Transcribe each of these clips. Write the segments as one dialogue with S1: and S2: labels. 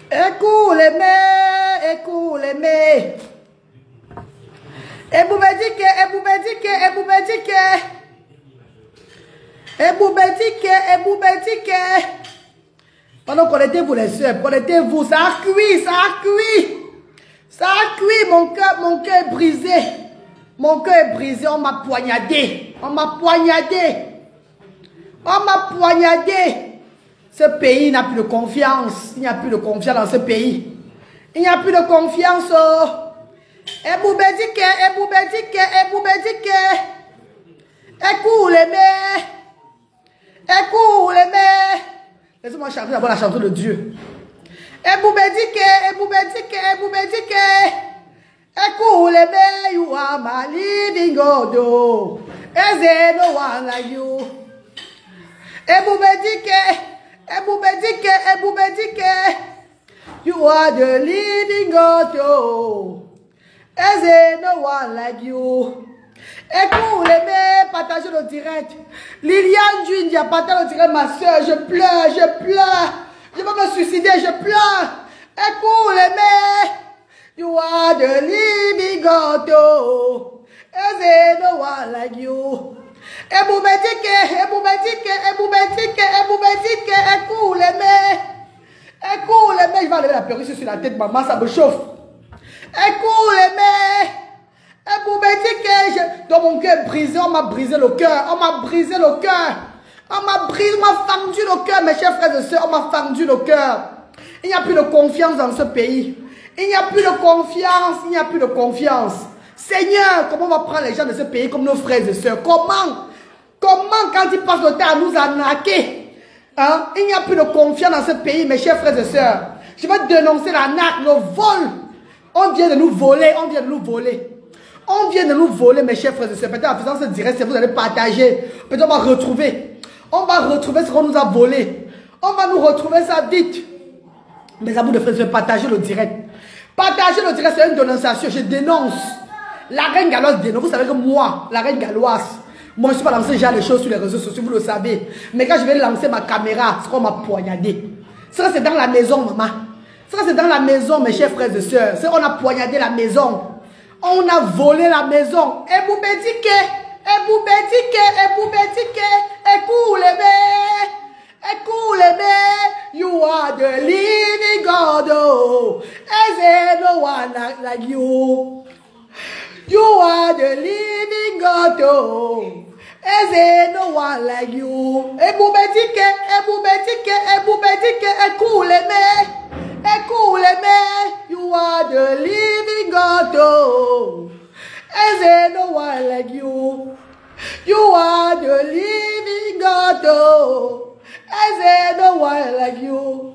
S1: Écoulez-moi. Pendant connectez-vous les soeurs, connectez-vous, ça a cuit. Ça a cuit, mon cœur est brisé. Mon cœur est brisé, on m'a poignardé. Ce pays n'a plus de confiance. Il n'y a plus de confiance dans ce pays. Il n'y a plus de confiance. Écoulez-moi. Laissez-moi chanter d'abord la chanson de Dieu. Écoulez-moi, you are my living God. Is there no one like you? You are the living God. Is there no one like you? Écoutez-moi, partagez le direct. Liliane Jundia, partagez le direct, ma soeur. Je pleure. Je vais me suicider, je pleure. Écoutez-moi. You are the living God. Is there no one like you? Écoutez-moi, je vais enlever la perruque sur la tête, maman, ça me chauffe. Écoutez-moi. Dans mon cœur brisé, on m'a brisé le cœur. On m'a fendu le cœur, mes chers frères et sœurs. On m'a fendu le cœur. Il n'y a plus de confiance dans ce pays. Il n'y a plus de confiance. Seigneur, comment on va prendre les gens de ce pays comme nos frères et sœurs? Comment quand ils passent le temps à nous arnaquer? Hein? Il n'y a plus de confiance dans ce pays, mes chers frères et sœurs. Je vais dénoncer l'arnaque, le vol. On vient de nous voler. Mes chers frères et sœurs. Peut-être en faisant ce direct, vous allez partager. Peut-être on va retrouver ce qu'on nous a volé. On va nous retrouver ça vite. Mes amours de frères et sœurs, partagez le direct. C'est une dénonciation. Je dénonce. La reine galloise dénonce. Vous savez que moi, la reine galloise, moi je ne suis pas lancé déjà les choses sur les réseaux sociaux, vous le savez. Mais quand je vais lancer ma caméra, c'est qu'on m'a poignardé. Ça c'est dans la maison, maman. Ça c'est dans la maison, mes chers frères et sœurs. On a poignardé la maison. On a volé la maison. Écoulez-moi. You are the living God. Is there no one like you? You are the living God. Is there no one like you? Écoulez-moi. You are the living God. Is there no one like you? You are the living God. Is there no one like you?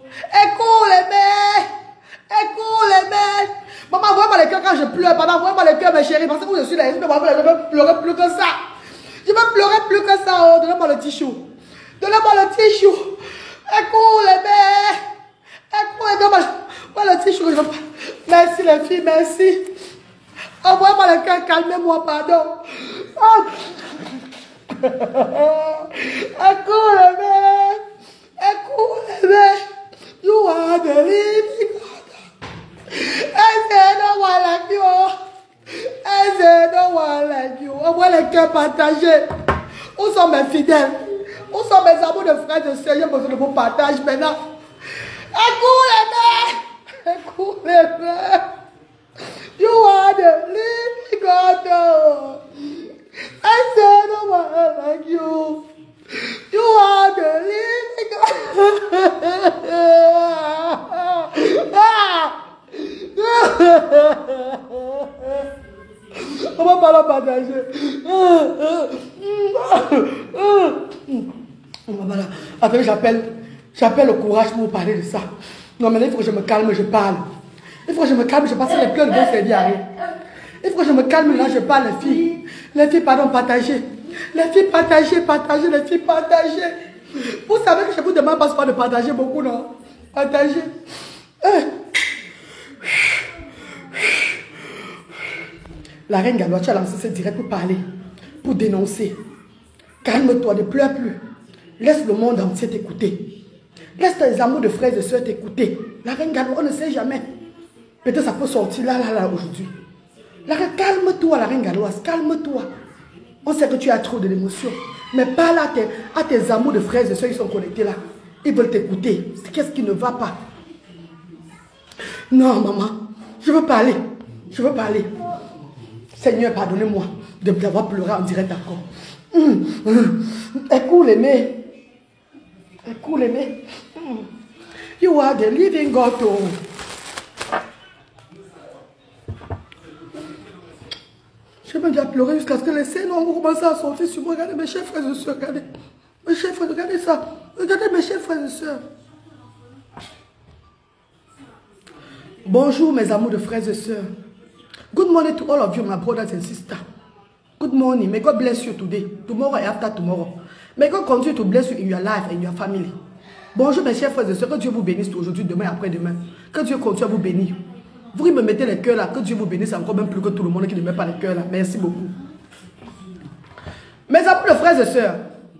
S1: Écoulez-moi. Maman, envoie-moi les cœurs quand je pleure. Maman, envoie-moi les cœurs, mes chéris. Parce que je suis là, je vais pleurer plus que ça. Je vais pleurer plus que ça. Oh, donnez-moi le tissu. Écoulez-moi. Voilà le tissu que je veux pas. Merci les filles, merci. Envoie-moi le cœur, calmez-moi, pardon. Oh. Écoulez-moi. You are the living God. Is there no one like you? Is there no one like you? Envoie les cœurs partagés. Où sont mes fidèles? Où sont mes amours de frères et sœurs? J'ai besoin de vos partages maintenant. Écoulez-moi. You are the living God. Is there no one like you? You are the living God. On va pas la partager. Après, j'appelle le courage pour vous parler de ça. Non, mais là, il faut que je me calme, je parle. Il faut que je me calme, je passe les pleurs, ne vont servir à rien. Il faut que je me calme, là, je parle, les filles. Les filles, pardon, partagez. Les filles, partagez. Vous savez que je vous demande pas de partager beaucoup, non? Partagez. La reine Gallois, tu as lancé ce direct pour parler, pour dénoncer. Calme-toi, ne pleure plus. Laisse le monde entier t'écouter. Laisse tes amours de frères et soeurs t'écouter. La reine Galois, on ne sait jamais. Peut-être ça peut sortir là, aujourd'hui. Calme-toi, la reine Galoise, calme-toi. On sait que tu as trop de l'émotion. Mais parle à tes amours de frères et soeurs, ils sont connectés là. Ils veulent t'écouter. Qu'est-ce qui ne va pas? Non, maman, je veux parler. Je veux parler. Seigneur, pardonnez-moi d'avoir pleuré en direct encore. Écoute l'aimé. Écoute l'aimé. You are the living God. Oh. Je vais déjà pleurer jusqu'à ce que les scènes vont commencer à sortir sur moi. Regardez mes chers frères et soeurs. Regardez. Mes chers frères, regardez ça. Regardez mes chers frères et soeurs. Bonjour mes amours de frères et soeurs. Good morning to all of you, my brothers and sisters. Good morning. May God bless you today, tomorrow and after tomorrow. May God continue to bless you in your life and your family. Bonjour mes chers frères et soeurs. Que Dieu vous bénisse aujourd'hui, demain et après-demain. Que Dieu continue à vous bénir. Vous qui me mettez les cœurs là, que Dieu vous bénisse encore même plus que tout le monde qui ne met pas les cœurs là. Merci beaucoup. Mes amours de frères et sœurs,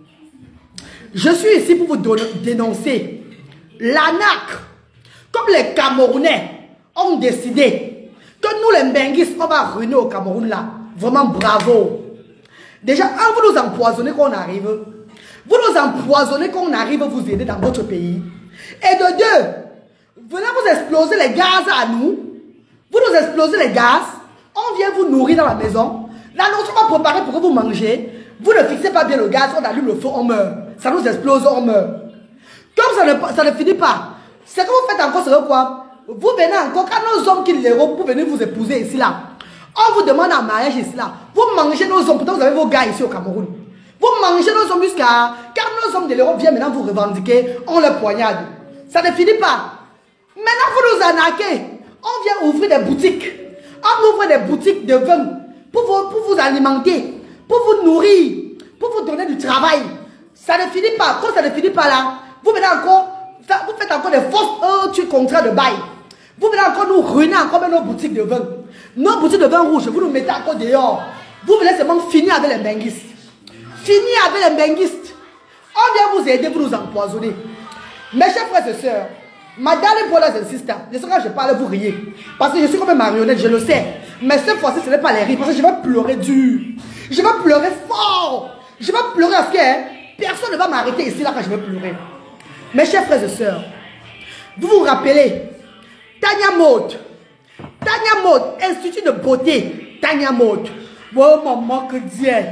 S1: je suis ici pour vous dénoncer l'arnaque. Comme les Camerounais ont décidé que nous les Mbenguistes, on va ruiner au Cameroun là. Vraiment bravo. Déjà, un, vous nous empoisonnez quand on arrive. Vous nous empoisonnez quand on arrive vous aider dans votre pays. Et de deux, venez vous exploser les gaz à nous. Vous nous explosez les gaz. On vient vous nourrir dans la maison. La nourriture va préparer pour que vous mangez. Vous ne fixez pas bien le gaz, on allume le feu, on meurt. Ça nous explose, on meurt. Comme ça ne finit pas. Ce que vous faites encore, c'est quoi? Vous venez encore, quand nos hommes qui l'héros, vous venez vous épouser ici là. On vous demande en mariage ici là. Vous mangez nos hommes, pourtant vous avez vos gars ici au Cameroun. Vous mangez nos hommes jusqu'à... Car nos hommes de l'Europe viennent maintenant vous revendiquer, on les poignarde. Ça ne finit pas. Maintenant vous nous arnaquez. On vient ouvrir des boutiques. On ouvre des boutiques de vin pour vous alimenter, pour vous nourrir, pour vous donner du travail. Ça ne finit pas. Quand ça ne finit pas là, vous venez encore, vous faites encore des fausses contrats de bail. Vous venez encore nous ruiner encore même nos boutiques de vin. Nos boutiques de vin rouge, vous nous mettez encore dehors. Vous venez seulement finir avec les benguistes. Finir avec les benguistes. On vient vous aider, vous nous empoisonner. Mes chers frères et sœurs, madame brothers and sisters, je sais quand je parle, vous riez. Parce que je suis comme une marionnette, je le sais. Mais cette fois-ci, ce n'est pas les rires. Parce que je vais pleurer dur. Je vais pleurer fort. Je vais pleurer parce que personne ne va m'arrêter ici là quand je vais pleurer. Mes chers frères et sœurs, vous vous rappelez, Tanya Maud, Institut de beauté, Tanya Maud. Oh maman que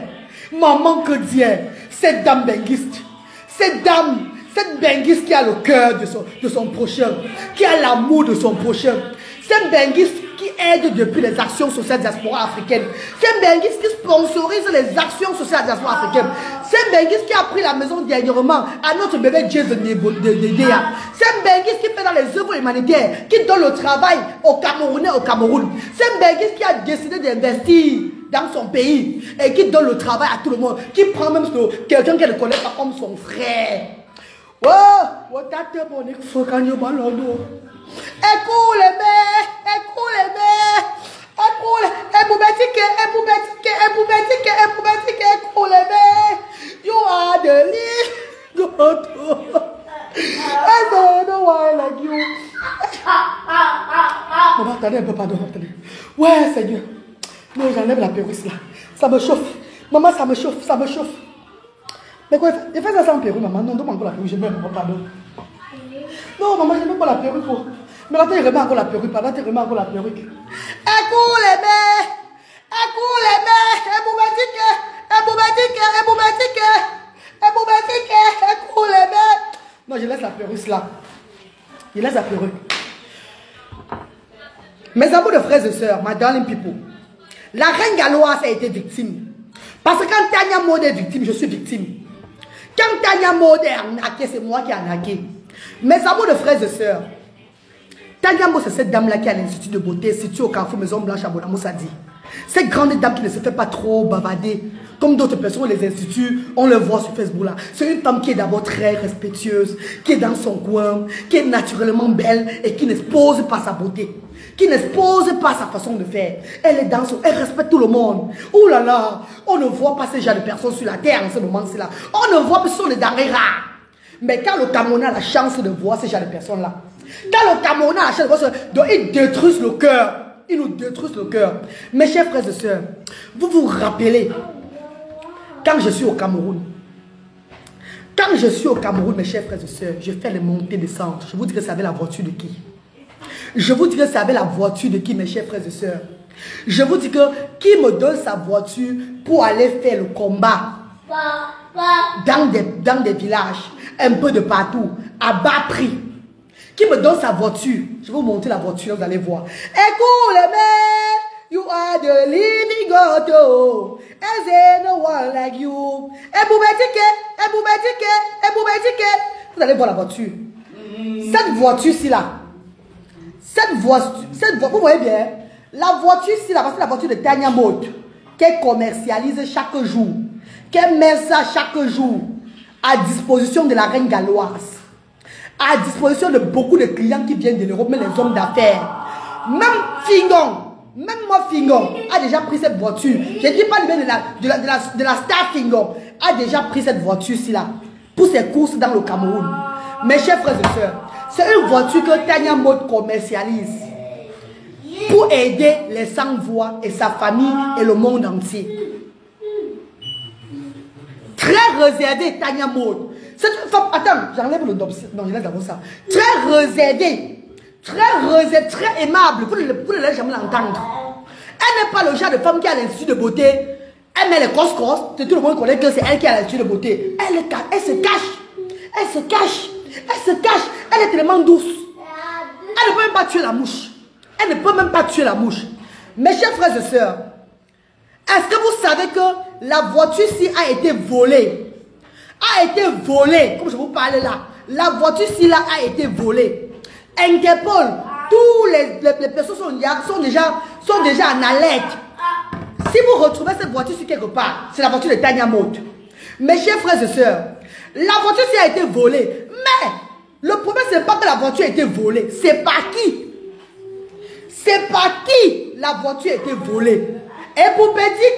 S1: Dieu, cette dame benguiste, cette benguiste qui a le cœur de son prochain, qui a l'amour de son prochain, cette benguiste qui aide depuis les actions sociales diaspora africaines, cette benguiste qui sponsorise les actions sociales diaspora africaines, cette benguiste qui a pris la maison dernièrement à notre bébé Jason Dedea, cette benguiste qui fait dans les œuvres humanitaires, qui donne le travail aux Camerounais au Cameroun, cette benguiste qui a décidé d'investir dans son pays et qui donne le travail à tout le monde, qui prend même quelqu'un qui ne connaît pas comme son frère. Oh, you are the lead God. I don't know why like you. Maman, attendez un peu, pardon, attendez. Ouais, Seigneur. Non, j'enlève la perruque là. Ça me chauffe. Maman, ça me chauffe, ça me chauffe. Mais quoi, il fait ça sans perruque, maman. Non, donne-moi encore la perruque, je mets maman, pardon. Non, maman, je mets pas la perruque. Mais là, tu remets encore la perruque, pardon, tu remets encore la perruque. Écoute les mères, écoute les mères. Non, je laisse la perruque là. Je laisse la perruque. Mes amours de frères et sœurs, my darling people, la reine galloise a été victime. Parce que quand Tanya Maud est victime, je suis victime. Quand Tanya Maud est arnaquée, c'est moi qui ai arnaqué. Mes amours de frères et sœurs, Tanya Maud, c'est cette dame-là qui a l'Institut de beauté situé au Carrefour Maison Blanche à Bonamou Sadi. Cette grande dame qui ne se fait pas trop bavader. Comme d'autres personnes, les instituts, on le voit sur Facebook là. C'est une femme qui est d'abord très respectueuse, qui est dans son coin, qui est naturellement belle et qui n'expose pas sa beauté. Qui n'expose pas sa façon de faire. Elle est dans son... Elle respecte tout le monde. Ouh là là, on ne voit pas ces gens de personnes sur la terre en ce moment-là. On ne voit pas, ce sont des denrées rares. Mais quand le Camerounais a la chance de voir ces genre de personnes-là, quand le Camerounais a la chance de voir ça, donc ils détruisent le cœur. Ils nous détruisent le cœur. Mes chers frères et sœurs, vous vous rappelez, quand je suis au Cameroun, mes chers frères et sœurs, je fais les montées et descentes. Je vous dirai ça avec la voiture de qui? Je vous dirai ça avec la voiture de qui, mes chers frères et sœurs? Je vous dis que qui me donne sa voiture pour aller faire le combat dans des villages, un peu de partout, à bas prix? Qui me donne sa voiture? Je vais vous montrer la voiture, vous allez voir. Écoute, you are the living God, oh. There's no one like you. Vous allez voir la voiture. Cette voiture-ci là, cette voiture, vous voyez bien, la voiture-ci là, parce que la voiture de Tanya Mode, qu'elle commercialise chaque jour, qu'elle met ça chaque jour à disposition de la reine galloise, à disposition de beaucoup de clients qui viennent de l'Europe, mais les hommes d'affaires. Même Fingon, même moi Fingon, a déjà pris cette voiture. Je ne dis pas de la star Fingon, a déjà pris cette voiture-ci là, pour ses courses dans le Cameroun. Mes chers frères et sœurs, c'est une voiture que Tanya Mode commercialise pour aider les sans-voix et sa famille et le monde entier. Très réservée, Tanya Mode. C'est une femme, attends, j'enlève le dossier. Non, je laisse d'abord ça. Très réservée, très aimable. Vous ne l'allez jamais l'entendre. Elle n'est pas le genre de femme qui a l'Institut de beauté. Elle met les coscos. Tout le monde connaît que c'est elle qui a l'Institut de beauté. Elle se cache. Elle est tellement douce. Elle ne peut même pas tuer la mouche. Mes chers frères et sœurs, est-ce que vous savez que la voiture-ci a été volée? Comme je vous parlais là. La voiture-ci là a été volée. Interpol, tous les personnes sont déjà en alerte. Si vous retrouvez cette voiture-ci quelque part, c'est la voiture de Tanya Mode. Mes chers frères et sœurs, la voiture-ci a été volée. Mais le problème, ce n'est pas que la voiture a été volée. C'est par qui? La voiture a été volée. Et pour dire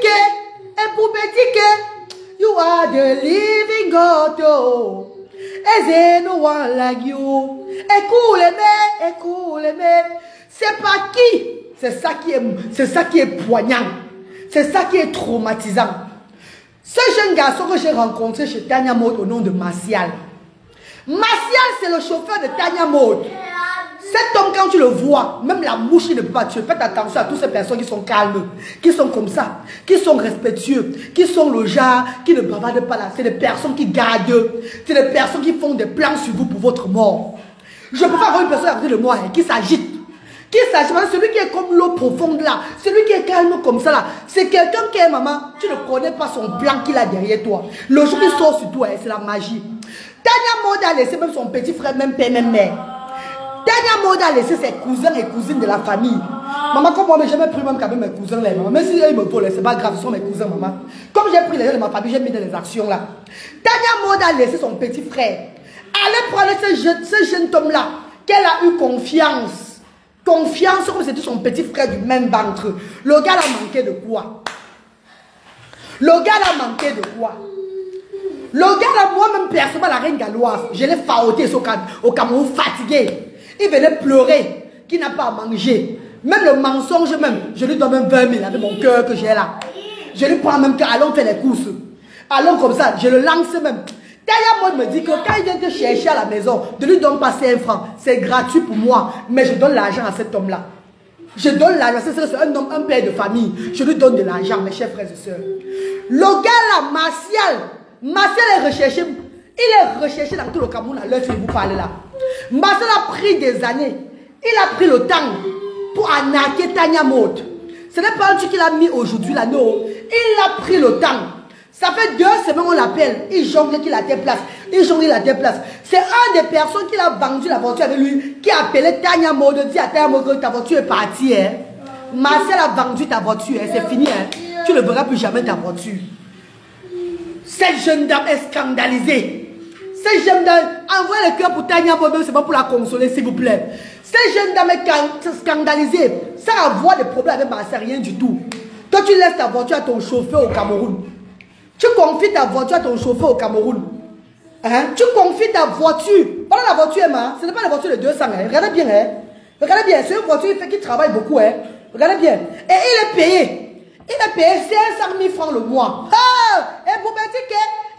S1: que you are the living God, oh. There's no one like you. Écoutez-moi. C'est par qui? C'est ça qui est poignant. C'est ça qui est traumatisant. Ce jeune garçon que j'ai rencontré chez Tanya Mode au nom de Martial. Martial, c'est le chauffeur de Tanya Mode. Cet homme, quand tu le vois, même la mouche, il ne peut pas tuer. Faites attention à toutes ces personnes qui sont calmes, qui sont comme ça, qui sont respectueux, qui sont le genre, qui ne bavardent pas là. C'est des personnes qui gardent, c'est des personnes qui font des plans sur vous pour votre mort. Je peux pas avoir une personne à côté de moi qui s'agite. Celui qui est comme l'eau profonde là, celui qui est calme comme ça là, c'est quelqu'un qui est maman, tu ne connais pas son plan qu'il a derrière toi. Le jour qu'il sort sur toi, c'est la magie. Tanya Mode a laissé même son petit frère, même père, même mère. Tanya Mode a laissé ses cousins et cousines de la famille. Maman, comme moi, j'ai jamais pris même quand même mes cousins là, maman. Même si ils me volent, c'est pas grave, ce sont mes cousins, maman. Comme j'ai pris les gens de ma famille, j'ai mis dans les actions là. Tanya Mode a laissé son petit frère. Allez prendre ce jeune homme là, qu'elle a eu confiance. Confiance comme c'était son petit frère du même ventre. Le gars a manqué de quoi? Le gars là, moi-même personnellement, la reine galloise, je l'ai faoté au Cameroun fatigué. Il venait pleurer, qu'il n'a pas à manger. Même le mensonge même, je lui donne même 20 000 avec mon cœur que j'ai là. Je lui prends même que allons faire les courses. Allons comme ça, je le lance même. Tanya Mode me dit que quand il vient te chercher à la maison, de lui donner passer 1 franc. C'est gratuit pour moi, mais je donne l'argent à cet homme-là. Je donne l'argent, c'est un homme, un père de famille. Je lui donne de l'argent, mes chers frères et sœurs. Le gars là, Martial est recherché. Il est recherché dans tout le Cameroun à l'heure que je vous parle là. Martial a pris des années. Il a pris le temps pour arnaquer Tanya Mode. Ce n'est pas un truc qu'il a mis aujourd'hui là, non. Il a pris le temps. Ça fait 2 semaines on l'appelle. Il jongle qu'il a tes places. C'est un des personnes qui a vendu la voiture avec lui, qui a appelé Tanya Mode, dit à Tanya Mode que ta voiture est partie. Hein. Martial a vendu ta voiture, hein. C'est fini. Hein. Tu ne verras plus jamais ta voiture. Cette jeune dame est scandalisée. Cette jeune dame, envoyez le cœur pour Tanya Mode, c'est pas pour la consoler, s'il vous plaît. Cette jeune dame est scandalisée. Ça avoir des problèmes avec Martial, rien du tout. Toi, tu laisses ta voiture à ton chauffeur au Cameroun. Tu confies ta voiture à ton chauffeur au Cameroun. Hein? Tu confies ta voiture. Voilà la voiture, Emma. Ce n'est pas la voiture de 200. Hein? Regardez bien. Hein? Regardez bien. C'est une voiture qui travaille beaucoup. Hein? Regardez bien. Et il est payé. Il est payé 500 000 francs le mois. Ah! Et pour me dire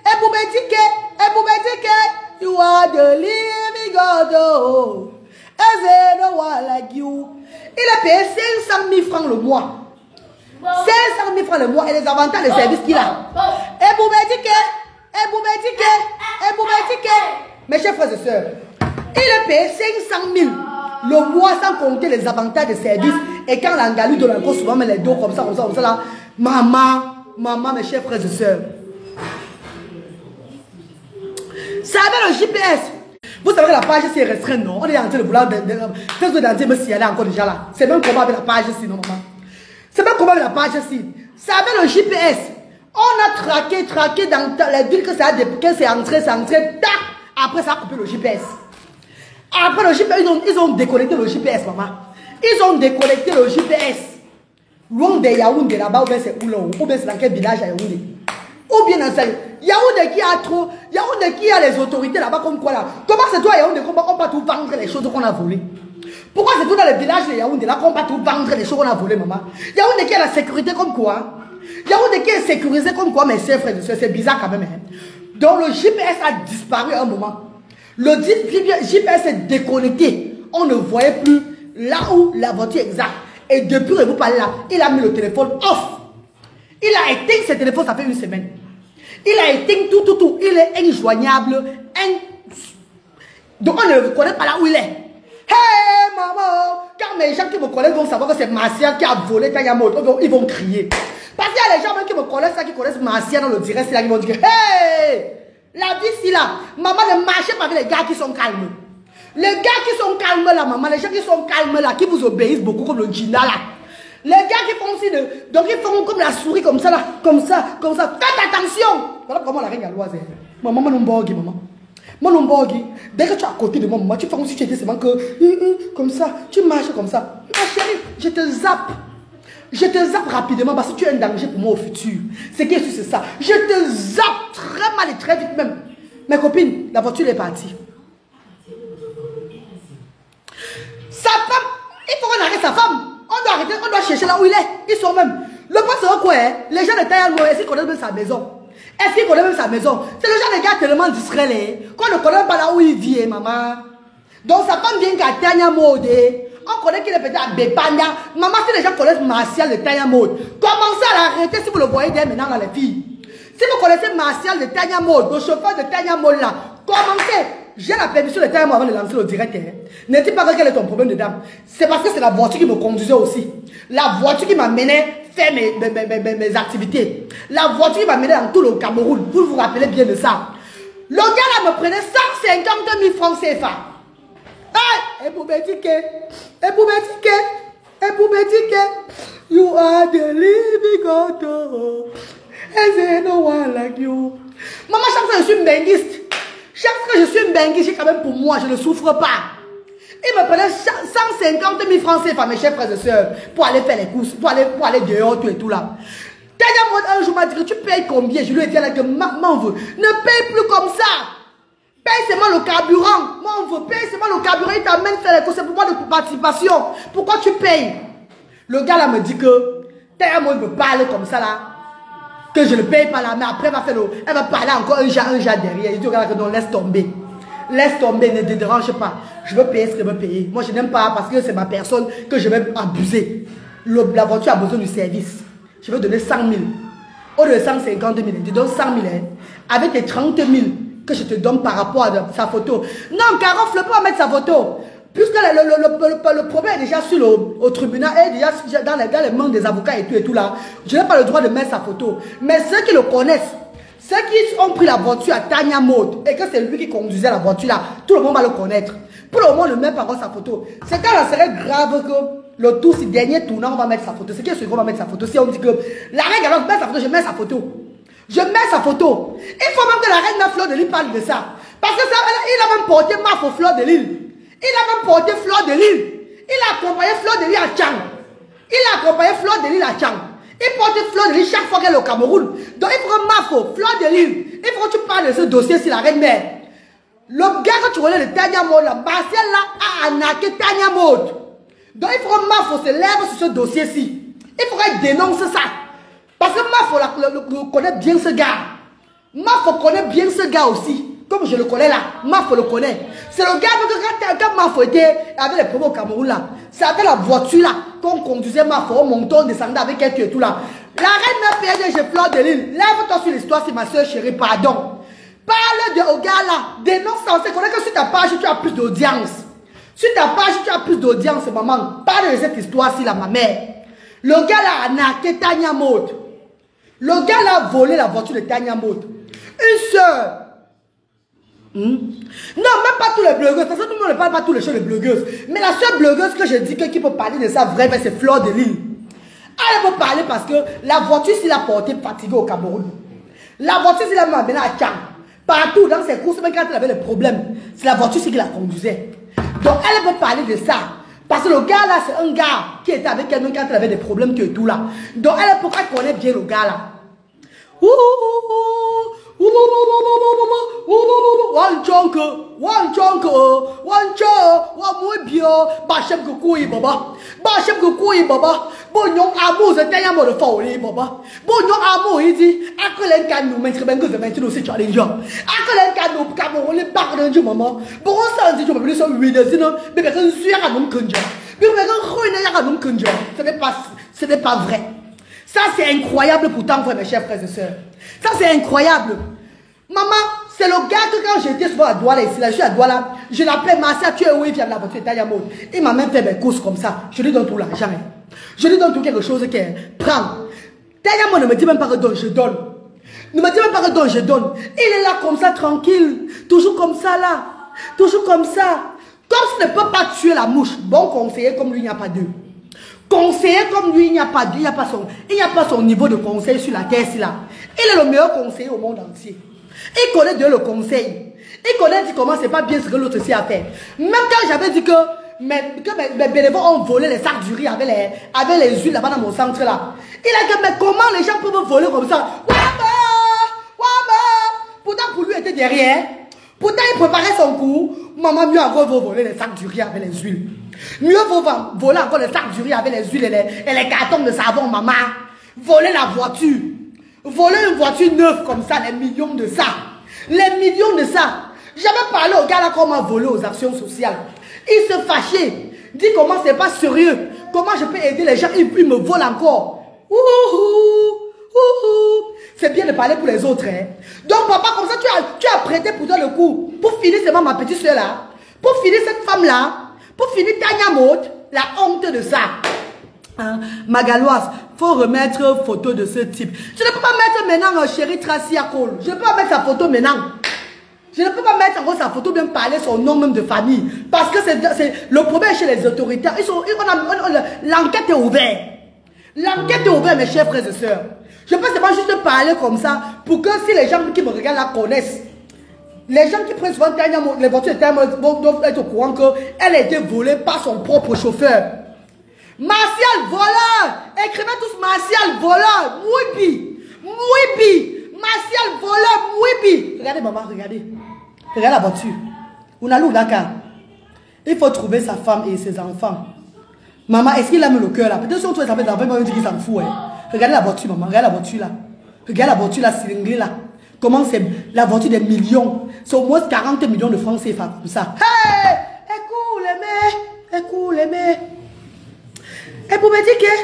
S1: que, you are the living God. Oh. As no one like you. Il est payé 500 000 francs le mois. 500 000 francs le mois et les avantages de service qu'il a. Et pour me dire que, mes chers frères et sœurs, il est payé 500 000 le mois sans compter les avantages de service. Et quand l'angalu donne encore souvent met les dos comme ça là. Maman, mes chers frères et sœurs. Ça avait le GPS. Vous savez que la page c'est restreinte, non? On est en train de vouloir. Qu'est-ce que vous avez dit, me signaler encore déjà là? C'est même comment avec la page ici, non, maman? C'est même comment avec la page ici. Ça avait le GPS. On a traqué dans les villes que c'est entré, tac. Après, ça a coupé le GPS. Après le GPS, ils ont déconnecté le GPS, maman. Ils ont déconnecté le GPS. Loin de Yaoundé, là-bas, ou bien c'est où là? Ou bien c'est dans quel village à Yaoundé? Ou bien dans ça, Yaoundé qui a trop, Yaoundé qui a les autorités là-bas comme quoi là? Comment c'est toi Yaoundé qu'on va tout vendre les choses qu'on a volées? Pourquoi c'est tout dans le village de Yaoundé là qu'on va tout vendre les choses qu'on a volées, maman? Yaoundé qui a la sécurité comme quoi? Yaoundé qui est sécurisé comme quoi, mes chers frères et sœurs, c'est bizarre quand même. Hein? Donc le GPS a disparu à un moment. Le GPS est déconnecté. On ne voyait plus là où la voiture est exacte. Et depuis que vous parlez là, il a mis le téléphone off. Il a éteint ce téléphone, ça fait une semaine. Il a éteint tout. Il est injoignable. Donc on ne connaît pas là où il est. Hey maman! Quand mes gens qui me connaissent vont savoir que c'est Marcia qui a volé Tanyamod, ils vont crier. Parce qu'il y a les gens même qui me connaissent, qui connaissent Marcia dans le direct, là, qui vont dire hey! La vie c'est là. Maman ne marchez pas avec les gars qui sont calmes. Les gars qui sont calmes là, maman, les gens qui sont calmes là, qui vous obéissent beaucoup comme le Gina là. Les gars qui font aussi donc ils font comme la souris comme ça là, comme ça. Faites attention. Voilà comment la reine galloise est. Maman, maman. Dès que tu es à côté de moi, maman, tu fais comme si tu étais seulement que comme ça, tu marches comme ça. Ma chérie, je te zappe. Je te zappe rapidement parce que tu es un danger pour moi au futur. C'est que c'est ça. Je te zappe très mal et très vite même. Mes copines, la voiture est partie. Sa femme, il faut qu'on arrête sa femme. On doit chercher là où il est. Ils sont même. Le point c'est quoi hein? Les gens de Tanyamod, est-ce qu'ils connaissent même sa maison? Est-ce qu'ils connaissent même sa maison? C'est le genre de gars tellement discret qu'on ne connaît pas là où il vit, maman. Donc sa femme vient qu'à Tanyamod. On connaît qu'il est peut-être à Bepanda. Maman, si les gens connaissent Martial de Tanyamod, commencez à l'arrêter si vous le voyez dès maintenant dans les filles. Si vous connaissez Martial de Tanyamod, le chauffeur de Tanyamod là, commencez. J'ai la permission de Tanyamod avant de lancer le direct. Ne dis pas quel est ton problème dedans. C'est parce que c'est la voiture qui me conduisait aussi. La voiture qui m'amenait faire mes activités. La voiture qui m'amenait dans tout le Cameroun. Vous vous rappelez bien de ça. Le gars là me prenait 152 000 francs CFA. Et pour me dire que, you are the living God. And there no one like you. Maman, chaque fois que je suis benguiste, chaque fois que je suis benguiste, j'ai quand même pour moi, je ne souffre pas. Il me prenait 150 000 francs CFA, mes chers frères et sœurs, pour aller faire les courses, pour aller dehors, tout et tout là. Tanyamod un jour m'a dit que tu payes combien? Je lui ai dit là que maman veut, ne paye plus comme ça. Paye seulement le carburant. Moi, on veut payer seulement le carburant. Il t'amène faire les courses. C'est pour moi de participation. Pourquoi tu payes? Le gars là me dit que Tanyamod me parle comme ça là. Que je ne paye pas là. Mais après, elle va parler encore un jas derrière. Il dit que non, laisse tomber. Laisse tomber, ne te dérange pas. Je veux payer ce que je veux payer. Moi, je n'aime pas parce que c'est ma personne que je vais abuser. La voiture a besoin du service. Je veux donner 100 000. Au lieu de 150 000, tu donnes 100 000. Hein, avec les 30 000. Que je te donne par rapport à sa photo. Non, Carof ne peut pas mettre sa photo. Puisque le problème est déjà au tribunal, est déjà dans les mains des avocats et tout là. Je n'ai pas le droit de mettre sa photo. Mais ceux qui le connaissent, ceux qui ont pris la voiture à Tanyamod et que c'est lui qui conduisait la voiture là, tout le monde va le connaître. Pour le moment, ne met pas sa photo. C'est quand ça serait grave que le tout, si dernier tournant, on va mettre sa photo. C'est qui qu'on va mettre sa photo? Si on dit que la reine alors met sa photo, je mets sa photo. Je mets sa photo. Il faut même que la reine de Fleur de Lille parle de ça. Parce que ça, il a même porté Maf au Fleur de Lille. Il a même porté Fleur de Lille. Il a accompagné Fleur de Lille à Tchang. Il porte Fleur de Lille chaque fois qu'elle est au Cameroun. Donc il faut que Maf au Fleur de Lille. Il faut que tu parles de ce dossier si la reine mère. Le gars que tu connais de Tanya Mode, là, Martial là, a arnaqué Tanya Mode. Donc il faut que Mafo se lève sur ce dossier-ci. Il faut qu'il dénonce ça. Parce que Mafo connaît bien ce gars. Mafo connaît bien ce gars aussi. Comme je le connais là, Mafo le connaît. C'est le gars que quand Mafo était avec les problèmes au Cameroun là, c'est avec la voiture là qu'on conduisait Mafo, on montait, on descendait avec elle et tout là. La reine m'a payé, Fleur de Lille. Lève-toi sur l'histoire, c'est ma soeur chérie, pardon. Parle au gars là, dénonce ça. On sait que sur ta page, tu as plus d'audience. Sur ta page, tu as plus d'audience, maman. Parle de cette histoire-ci là, ma mère. Le gars là a arnaqué Tanya Mode. Le gars là a volé la voiture de Tanya Mode. Une soeur. Non, même pas tous les blogueuses. Parce que tout le monde ne parle pas tous les choses de blogueuses. Mais la seule blogueuse que je dis qui peut parler de ça vraiment, c'est Fleur de Lille. Elle peut parler parce que la voiture, s'il a porté fatigué au Cameroun. La voiture, s'il a amené à Tchang. Partout dans ses courses, même quand elle avait des problèmes, c'est la voiture qui la conduisait. Donc elle peut parler de ça. Parce que le gars là, c'est un gars qui était avec elle même quand elle avait des problèmes que tout là. Donc elle connaît bien le gars là. One chunk, one bio, Bachem Kukui Baba, Bachem Kukui Baba, Bonyon Amour, c'est un mot de folie Baba, Bonyon Amour, il dit, à que les canons mettre bien que de maintenant c'est challenger, à que les canons, Cameroun, les parents du moment, bon, ça dit, je me dis ça, oui, sinon, mais personne ne suit à mon conjoint, mais personne ne à mon conjoint, ce n'est pas vrai. Ça, c'est incroyable pourtant, mes chers frères et sœurs. Ça, c'est incroyable. Maman, c'est le gars que quand j'étais souvent à Douala, ici, là, je suis à Douala, je l'appelais Marcia, tu es où il vient de la voiture de Tanya Mode. Il m'a même fait mes courses comme ça. Je lui donne tout l'argent. Je lui donne tout quelque chose qu'elle prend. Tanya Mode ne me dit même pas que donne, je donne. Ne me dit même pas que donne, je donne. Il est là comme ça, tranquille. Toujours comme ça, là. Toujours comme ça. Comme s'il ne peut pas tuer la mouche. Bon conseiller comme lui, il n'y a pas deux. Conseiller comme lui, il n'y a pas deux. Il n'y a pas son niveau de conseil sur la terre, là. Il est le meilleur conseiller au monde entier. Il connaît Dieu le conseil. Il connaît comment c'est pas bien ce que l'autre a fait. Même quand j'avais dit que mes bénévoles ont volé les sacs du riz avec les huiles là-bas dans mon centre là. Il a dit, mais comment les gens peuvent voler comme ça? Pourtant pour lui il était derrière. Pourtant il préparait son coup. Maman, mieux encore vaut voler les sacs du riz avec les huiles. Mieux vaut voler encore les sacs du riz avec les huiles et les cartons de savon, maman. Voler la voiture. Voler une voiture neuve comme ça, les millions de ça. Les millions de ça. J'avais parlé au gars là comment voler aux actions sociales. Il se fâchait. Dit comment c'est pas sérieux. Comment je peux aider les gens et puis il me vole encore. C'est bien de parler pour les autres. Hein? Donc papa, comme ça tu as prêté pour toi le coup. Pour finir seulement ma petite soeur là. Pour finir cette femme là. Pour finir Tanya Mode. La honte de ça. Hein? Magaloise, faut remettre photo de ce type. Je ne peux pas mettre maintenant chérie Tracy Akol. Je ne peux pas mettre sa photo maintenant. Je ne peux pas mettre encore sa photo, bien parler son nom même de famille. Parce que c'est le problème chez les autorités. L'enquête est ouverte. L'enquête est ouverte, mes chers frères et sœurs. Je peux pas juste parler comme ça pour que si les gens qui me regardent la connaissent. Les gens qui prennent souvent les voitures de Tanya doivent être au courant qu'elle a été volée par son propre chauffeur. Martial voleur. Écrivez tous Martial voleur. Mouibi. Mouibi. Martial voleur. Mouibi. Regardez maman, regardez. Regardez la voiture. On a l'eau Dakar. Il faut trouver sa femme et ses enfants. Maman, est-ce qu'il aime le cœur là? Peut-être si on trouve sa femme, il va dire qu'il s'en fout. Hein. Regardez la voiture maman. Regardez la voiture là. Regardez la voiture là, cylindrée là. Comment c'est la voiture des millions. C'est au moins 40 millions de francs CFA comme ça. Hey! Écoute les mecs. Et pour me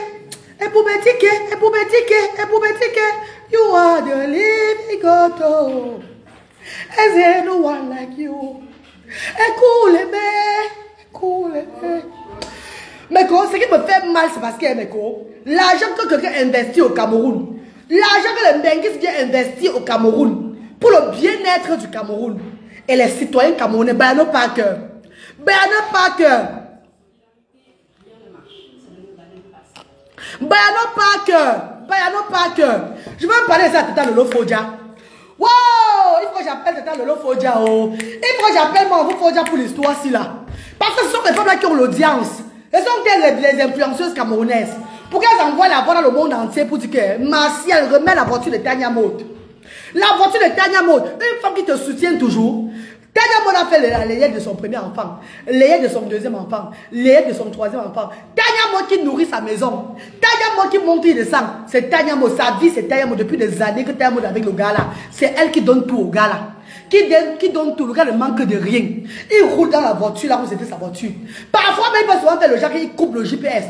S1: dire you are the living God. Is there no one like you? Écoute les mecs. Mais ce qui me fait mal, c'est parce que l'argent que quelqu'un investit au Cameroun, l'argent que les Benguis viennent investir au Cameroun, pour le bien-être du Cameroun, et les citoyens camerounais, Bayano Parker. Bayano Parker. Je vais me parler de ça Tata Lolo Fodja. Wow! Il faut que j'appelle Tata Lolo Fodja. Oh. Il faut que j'appelle Mamou Fodja pour l'histoire-ci là. Parce que ce sont les femmes là qui ont l'audience. Elles sont les influenceuses camerounaises. Pour qu'elles envoient la voix dans le monde entier pour dire que Martial remet la voiture de Tanya Mode. La voiture de Tanya Mode. Une femme qui te soutient toujours. Tanya Mon a fait l'ayette de son premier enfant, l'ayette de son deuxième enfant, l'ayette de son troisième enfant. Tanya Mon qui nourrit sa maison. Tanya Mon qui monte et descend. C'est Tanya Mon, sa vie c'est Tanya Mon depuis des années que Tanya Mon est avec le gars là. C'est elle qui donne tout au gars là. Qui donne tout, le gars ne manque de rien. Il roule dans la voiture là où c'était sa voiture. Parfois même il va souvent faire le genre, il coupe le GPS.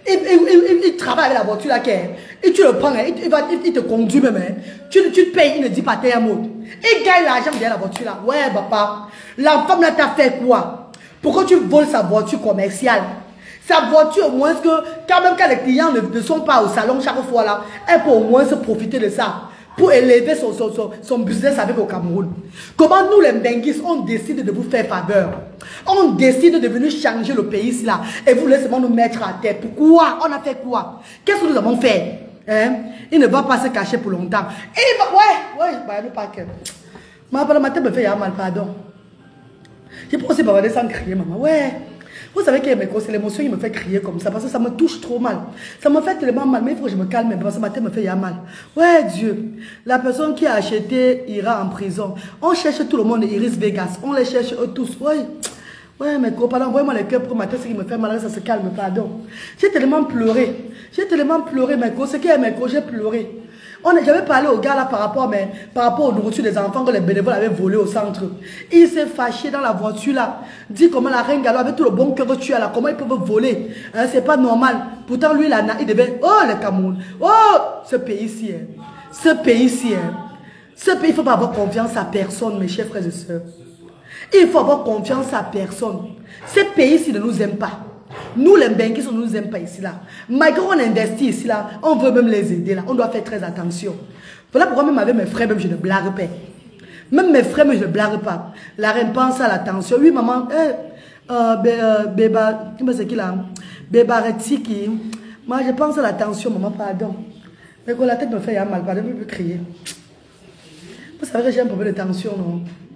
S1: Il travaille avec la voiture là, et tu le prends, il te conduit même. Tu te payes, il ne dit pas Tanya Mon. Il gagne l'argent derrière la voiture là. Ouais, papa. La femme là t'a fait quoi? Pourquoi tu voles sa voiture commerciale? Sa voiture, au moins que, quand même quand les clients ne sont pas au salon chaque fois là, elle peut au moins se profiter de ça pour élever son business avec au Cameroun. Comment nous les Mbenguis, on décide de vous faire faveur? On décide de venir changer le pays ici là et vous laissez nous mettre à terre. Pourquoi? On a fait quoi? Qu'est-ce que nous avons fait? Hein? Il ne va pas se cacher pour longtemps. Il va, ouais, bah, pas que. Ma tête me fait mal, pardon. Je peux aussi bavarder sans crier, maman. Ouais. Vous savez que c'est l'émotion qui me fait crier comme ça parce que ça me touche trop mal. Ça me fait tellement mal, mais il faut que je me calme parce que ma tête me fait mal. Ouais, Dieu. La personne qui a acheté ira en prison. On cherche tout le monde, Iris Vegas. On les cherche eux tous. Ouais. Ouais, mais pardon, envoyez-moi les cœurs pour ma tête, ce qui me fait mal, ça se calme, pardon. J'ai tellement pleuré. J'ai tellement pleuré, mes gars. Ce qui est mes gars, j'ai pleuré. J'avais parlé au gars là par rapport aux nourritures des enfants que les bénévoles avaient volé au centre. Il s'est fâché dans la voiture là. Dit comment la reine Gallo avec tout le bon cœur que tu as là, comment ils peuvent voler. Hein, c'est pas normal. Pourtant lui il devait... Oh le Cameroun. Oh ce pays-ci. Hein. Ce pays-ci. Hein. Ce pays, il ne faut pas avoir confiance à personne, mes chers frères et sœurs. Il faut avoir confiance à personne. Ce pays-ci ne nous aime pas. Nous, les Mbenguis, on ne nous aime pas ici, là. Malgré qu'on investit ici, là, on veut même les aider, là. On doit faire très attention. Voilà pourquoi même avec mes frères, même je ne blague pas. Même mes frères, même je ne blague pas. La reine pense à l'attention. Oui, maman, Béba, c'est qui là? Béba Retiki. Moi, je pense à l'attention, maman, pardon. Mais quand la tête me fait mal, pardon, je peux crier. Vous savez que j'ai un problème de tension, non?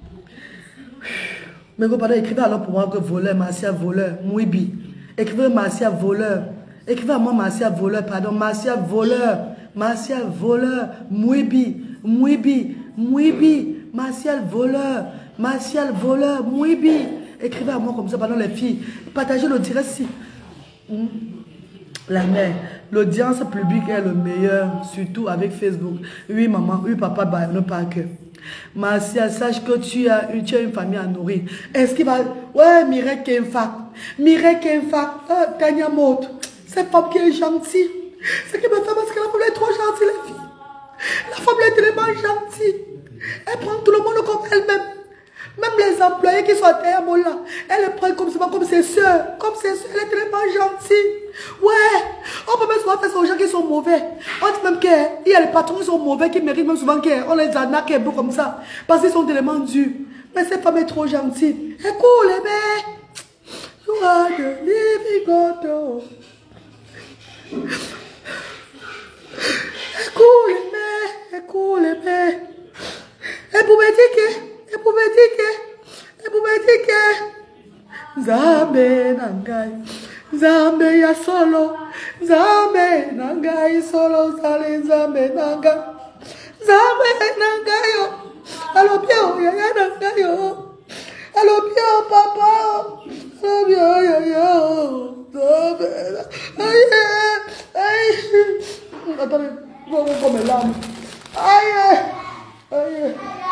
S1: Mais quand pardon, écrivez alors pour moi que voleur, Marcia voleur, Mouibi. Écrivez Marcia voleur. Écrivez à moi Marcia voleur, pardon. Marcia voleur. Marcia voleur. Mouibi. Mouibi. Mouibi. Martial voleur. Martial voleur. Mouibi. Écrivez à moi comme ça, pardon les filles. Partagez le direct si. La mère. L'audience publique est le meilleur, surtout avec Facebook. Oui maman, oui papa, bah, ne pas que. Marcia, sache que tu as une famille à nourrir. Est-ce qu'il va... Ouais, Mireille Kenfa. Mireille Kenfa. Tanya Mon. Cette femme qui est gentille. Ce qui me fait parce que la femme est trop gentille, les filles. La femme est tellement gentille. Elle prend tout le monde comme elle-même. Même les employés qui sont à Tanya Mon là, elle les prend comme ses soeurs. Comme ses soeurs, elle est tellement gentille. Ouais, on peut même souvent faire ça aux gens qui sont mauvais. On dit même qu'il y a les patrons qui sont mauvais, qui méritent même souvent qu'on les arnaque un peu comme ça. Parce qu'ils sont tellement durs. Mais cette femme est trop gentille. Elle cool, les mecs. You are the living God. Elle cool, les mecs. Elle cool, les mecs. Elle pouvait dire que... Elle pouvait dire que... Zambe nangai. Zambe ya solo. Zambe nangai solo. Sale zambe nangai. Zambe nangai yo. Allo bien, yaya nangai yo. Allo bien, papa. Allo bien, yaya. Zambe. Aïe. Attendez, je vais vous prendre mes larmes. Aïe. Aïe.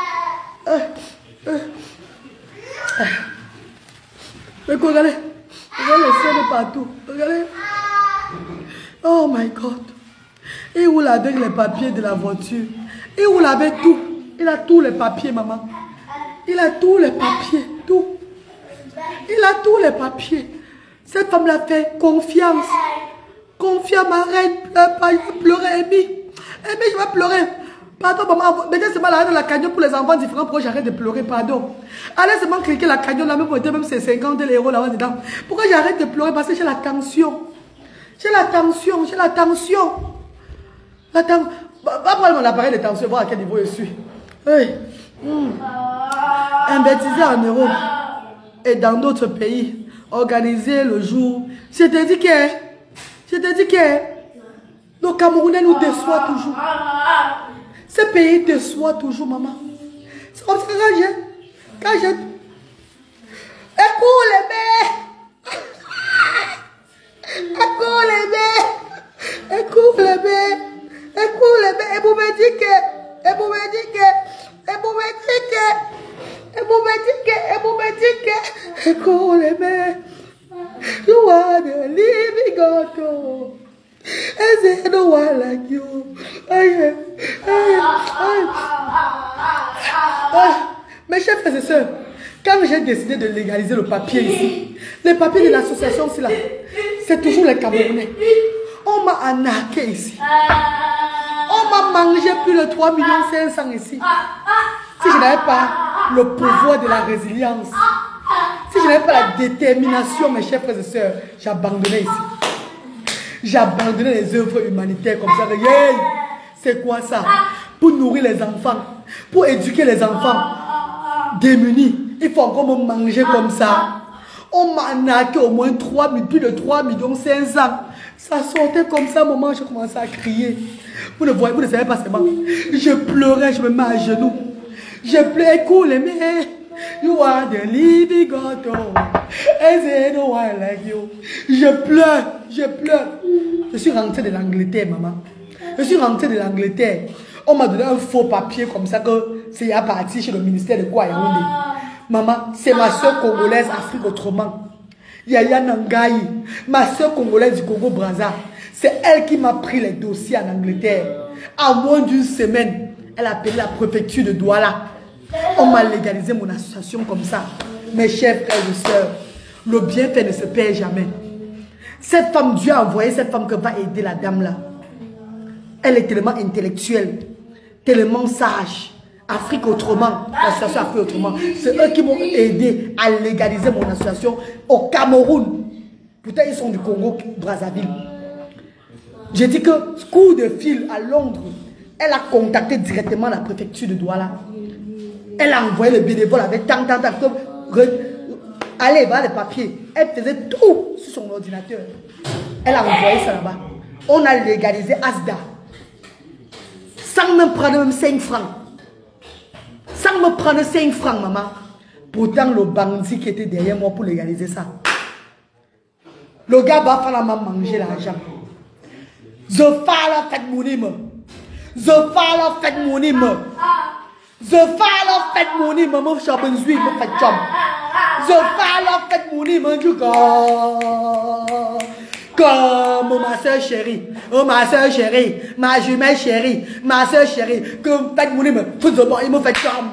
S1: Mais regardez, regardez les scènes partout. Regardez. Oh my God. Il roule avec les papiers de la voiture. Il roule avec tout. Il a tous les papiers, maman. Il a tous les papiers. Tout. Il a tous les papiers. Cette femme l'a fait confiance. Confiance, ma reine. Pleure pas. Je vais pleurer, Amy. Amy, je vais pleurer. Pardon, maman, mettez seulement l'arrêt de la cagnotte pour les enfants différents pour que j'arrête de pleurer, pardon. Allez seulement cliquer la cagnotte là, même c'est 50 € là-bas dedans. Pourquoi j'arrête de pleurer? Parce que j'ai la tension. J'ai la tension, j'ai la tension. La tension. Va prendre mon appareil de tension, voir à quel niveau je suis. Hey. Investir en Europe et dans d'autres pays. Organiser le jour. Je te dis que le Camerounais nous déçoit toujours. Ce pays déçoit toujours, maman. C'est comme ça que quand Écoute les bébés. Écoute les bébés. Écoute les bébés. Écoute les bébés. Et vous me dites que. Et vous me dites que. Et vous me dites que. Et vous me dites que. Et vous me dites que. Écoute les bébés. You are the living God. Is there no one like you? Mes chers frères et sœurs, quand j'ai décidé de légaliser le papier ici, les papiers de l'association là, c'est toujours les Camerounais. On m'a arnaqué ici. On m'a mangé plus de 3 500 000 ici. Si je n'avais pas le pouvoir de la résilience, si je n'avais pas la détermination, mes chers frères et sœurs, j'abandonnais ici. J'abandonnais les œuvres humanitaires comme ça. Hey, c'est quoi ça? Pour nourrir les enfants, pour éduquer les enfants démunis. Il faut encore me manger comme ça. On m'a arnaqué au moins plus de 3 500 000. Ça sortait comme ça, au moment où je commençais à crier. Vous ne voyez, vous ne savez pas seulement. Je pleurais, je me mets à genoux. Je pleurais, cool, mais you are the living God. Is no one like you. Je pleure, je pleure. Je suis rentré de l'Angleterre, maman. Je suis rentré de l'Angleterre. On m'a donné un faux papier comme ça que c'est à partir chez le ministère de quoi, Yaoundé. Maman, c'est ma soeur congolaise, Afrique autrement. Yaya Nangaï, ma soeur congolaise du Congo-Brazza. C'est elle qui m'a pris les dossiers en Angleterre. En moins d'une semaine, elle a appelé la préfecture de Douala. On m'a légalisé mon association comme ça. Mes chers frères et sœurs, le bienfait ne se perd jamais. Cette femme, Dieu a envoyé cette femme qui va aider la dame là. Elle est tellement intellectuelle, tellement sage. Afrique autrement, l'association Afrique autrement. C'est eux qui m'ont aidé à légaliser mon association au Cameroun. Pourtant, ils sont du Congo, Brazzaville. J'ai dit que coup de fil à Londres, elle a contacté directement la préfecture de Douala. Elle a envoyé le bénévole avec tant. Allez, voilà les papiers. Elle faisait tout sur son ordinateur. Elle a envoyé ça là-bas. On a légalisé Asda. Sans me prendre même 5 francs. Sans me prendre 5 francs, maman. Pourtant, le bandit qui était derrière moi pour légaliser ça. Le gars va faire la main manger l'argent. Je fais la fête monime. Je fais la fête monime. Je fais la fête monime. Maman, je suis me fait chum. Je fais la fête monime du gars. Comme ma soeur chérie, oh ma soeur chérie, ma jumelle chérie, ma soeur chérie, comme faites mon nom, tout le monde, il me fait chum.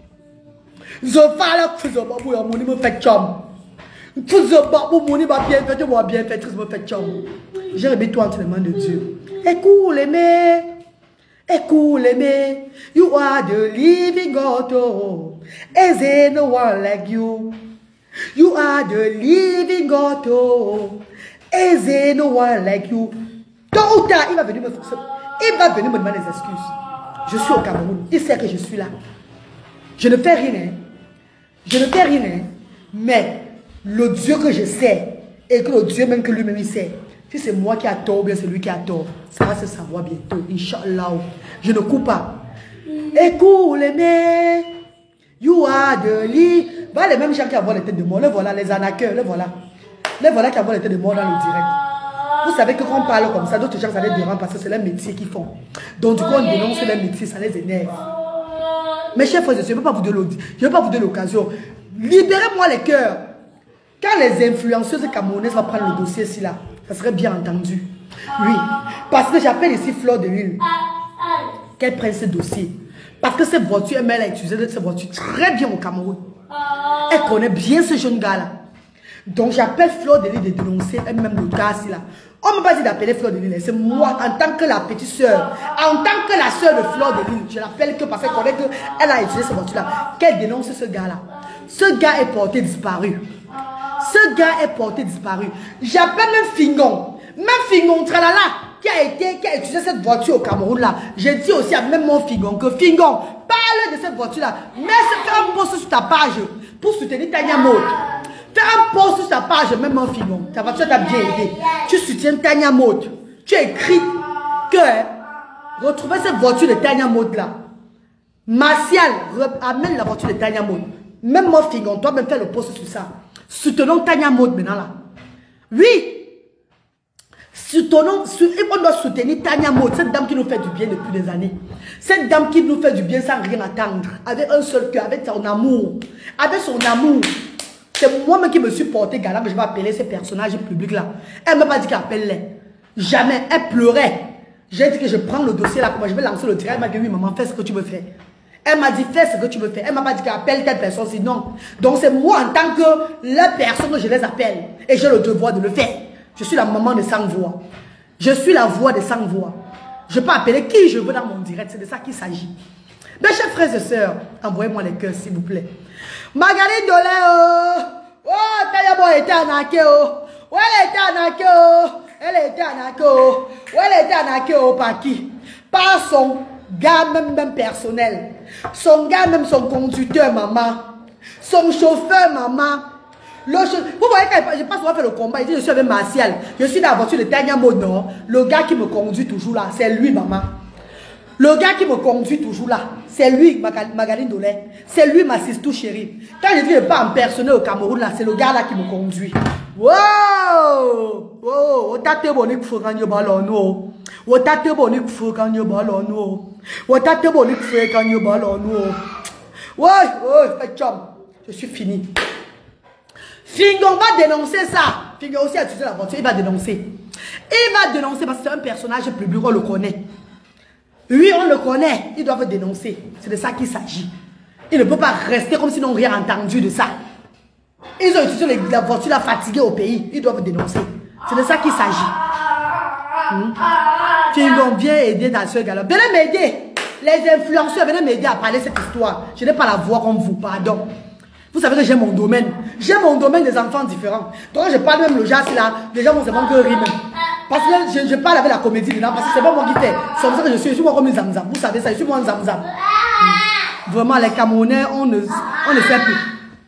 S1: Je fais la tout le monde, mon nom me fait chum. Tout le monde, mon nom va bien fait, moi bien fait, tout le monde fait chum. J'ai remis toi entre les mains de Dieu. Écoute les mets, écoute les mets, you are the living God, oh, is there no one like you? You are the living God, oh. Is there no one like you? Tôt ou tard, il va venir me demander des excuses. Je suis au Cameroun. Il sait que je suis là. Je ne fais rien. Je ne fais rien. Mais le Dieu que je sais, et que le Dieu même que lui-même il sait, si c'est moi qui a tort ou bien c'est lui qui a tort, ça va se savoir bientôt. Inch'Allah. Je ne coupe pas. Écoute les mecs. You are the lead. Voilà les mêmes gens qui avaient les têtes de mort. Les voilà, les arnaqueurs. Les voilà. Les voilà qui avaient les têtes de mort dans le direct. Vous savez que quand on parle comme ça, d'autres gens ça les dérange parce que c'est leur métier qu'ils font. Donc du coup on dénonce leur métier, ça les énerve. Mes chers frères et sœurs, je ne veux pas vous donner l'occasion. Libérez-moi les cœurs. Quand les influenceuses camerounaises vont prendre le dossier ici là, ça serait bien entendu. Oui. Parce que j'appelle ici Fleur de Lille. Qu'elle prenne ce dossier. Parce que cette voiture, elle a utilisé cette voiture très bien au Cameroun. Elle connaît bien ce jeune gars-là. Donc j'appelle Fleur de Lille de dénoncer elle-même le cas là. On ne m'a pas dit d'appeler Fleur de Lille. C'est moi, en tant que la petite soeur, en tant que la soeur de Fleur de Lille, je l'appelle que parce qu'elle connaît qu'elle a utilisé cette voiture-là, qu'elle dénonce ce gars-là. Ce gars est porté disparu. Ce gars est porté disparu. J'appelle même Fingon. Même Fingon Tralala, qui a utilisé cette voiture au Cameroun là. J'ai dit aussi à même mon Fingon que Fingon, parle de cette voiture-là. Mais fais un post sur ta page pour soutenir Tania Maud. Fais un post sur ta page, même mon Fingon. Ta voiture t'a bien aidé. Tu soutiens Tania Maud. Tu as écrit que retrouver cette voiture de Tania Maud là. Martial, amène la voiture de Tania Maud. Même mon Fingon, toi même fais le post sur ça. Soutenons Tania Maud maintenant là. Oui. Soutenons, on doit soutenir Tania Maud, cette dame qui nous fait du bien depuis des années. Cette dame qui nous fait du bien sans rien attendre. Avec un seul cœur, avec son amour. Avec son amour. C'est moi-même qui me suis porté galant que je vais appeler ces personnages publics là. Elle ne m'a pas dit qu'elle appelle-les. Jamais. Elle pleurait. J'ai dit que je prends le dossier là, je vais lancer le direct. Elle m'a dit oui maman, fais ce que tu veux faire. Elle m'a dit fais ce que tu veux faire. Elle m'a pas dit qu'elle appelle telle personne, sinon. Donc c'est moi en tant que la personne que je les appelle. Et j'ai le devoir de le faire. Je suis la maman de 100 voix. Je suis la voix de 100 voix. Je peux appeler qui je veux dans mon direct. C'est de ça qu'il s'agit. Mes chers frères et sœurs, envoyez-moi les cœurs s'il vous plaît. Margarine Dolé, oh, Tania Maud était arnaquée, oh. Oh, elle était arnaquée, oh. Elle était arnaquée, oh. Oh, elle était arnaquée, oh, par qui? Par son gars même personnel. Son gars même son conducteur, maman. Son chauffeur, maman. Vous voyez, quand je passe souvent faire le combat, il dit je suis avec Martial. Je suis dans la voiture de Tania Maud, non. Le gars qui me conduit toujours là, c'est lui, maman. Le gars qui me conduit toujours là, c'est lui, Margarine Dolé. C'est lui, ma sistou chérie. Quand je dis je pas en personnel au Cameroun, là, c'est le gars là qui me conduit. Wow! Oh, tate boni kufukanyo balono. O tate boni kufukanyo balono. O tate boni kufukanyo balono. Ouais, fais job. Je suis fini. Fingon va dénoncer ça. Fingon aussi a utilisé la voiture, il va dénoncer. Il va dénoncer parce que c'est un personnage public, on le connaît. Oui, on le connaît. Ils doivent dénoncer. C'est de ça qu'il s'agit. Ils ne peuvent pas rester comme s'ils n'ont rien entendu de ça. Ils ont utilisé la voiture là, fatiguée au pays. Ils doivent dénoncer. C'est de ça qu'il s'agit. Fingon, viens aider dans ce gars-là. Venez m'aider. Les influenceurs, venez m'aider à parler de cette histoire. Je n'ai pas la voix comme vous, pardon. Vous savez que j'ai mon domaine. J'ai mon domaine des enfants différents. Donc je parle même le genre là, les gens vont se manquer rire même. Parce que je parle avec la comédie dedans, parce que c'est pas moi qui fais. C'est comme ça que je suis moi comme une zamzam. Vous savez ça, je suis moi un zamzam. Vraiment, les Camerounais, on ne fait plus.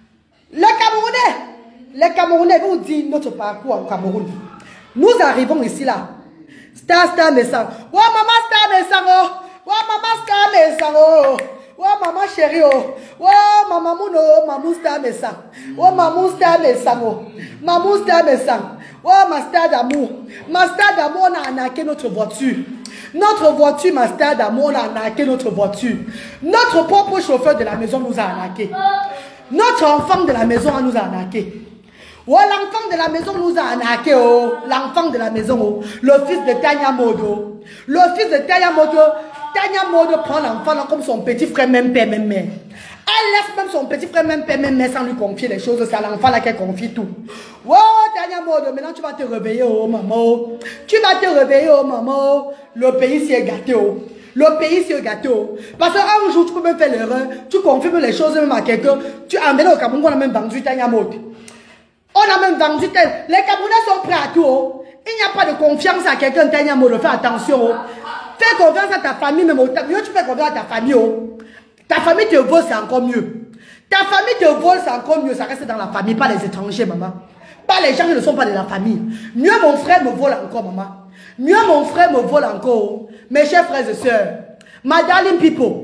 S1: Les Camerounais, vous dites notre parcours au Cameroun. Nous arrivons ici là. Star Messang. Oh maman Star Messang. Oh maman Star Messang. Oh maman chérie. Oh maman Mouno. Maman Star Messang. Oh maman Star Messang. Maman Star Messang. Oh ma star d'amour. Ma star d'amour, on a arnaqué notre voiture. Notre voiture, ma star d'amour, on a arnaqué notre voiture. Notre propre chauffeur de la maison nous a arnaqué. Notre enfant de la maison nous a arnaqué. Oh, l'enfant de la maison nous a arnaqué. Oh, l'enfant de la maison. Oh. Le fils de Tania Maud. Oh. Le fils de Tania Maud. Tania Maud prend l'enfant comme son petit frère, même père, même mère. Elle laisse même son petit frère, même père, même mère, sans lui confier les choses. C'est à l'enfant là qu'elle confie tout. Oh, Tania Maud, maintenant tu vas te réveiller, oh maman. Tu vas te réveiller, oh maman. Le pays s'y est gâté, oh. Le pays s'y est gâté, oh. Parce qu'un jour, tu peux même faire l'erreur. Tu confirmes les choses même à quelqu'un. Tu emmènes au Cameroun, on a même vendu Tania Maud. On a même vendu tel. Les Camerounais sont prêts à tout, oh. Il n'y a pas de confiance à quelqu'un, Tania Maud. Fais attention, oh. Fais confiance à ta famille, même. Mieux tu fais confiance à ta famille, oh. Ta famille te vole, c'est encore mieux. Ta famille te vole, c'est encore mieux. Ça reste dans la famille, pas les étrangers, maman. Pas les gens qui ne sont pas de la famille. Mieux mon frère me vole encore, maman. Mieux mon frère me vole encore. Mes chers frères et sœurs, my darling people.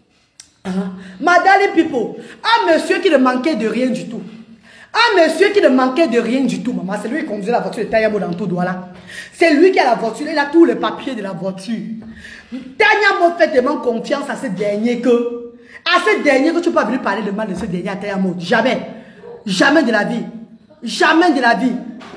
S1: My darling people. Un monsieur qui ne manquait de rien du tout. Un monsieur qui ne manquait de rien du tout, maman. C'est lui qui conduisait la voiture de Tania Maud dans tout doigt là. C'est lui qui a la voiture. Il a tous les papiers de la voiture. Tania Maud fait tellement confiance à ce dernier que... À ce dernier que tu peux pas venir parler de mal de ce dernier à Tania Maud. Jamais. Jamais de la vie. Jamais de la vie.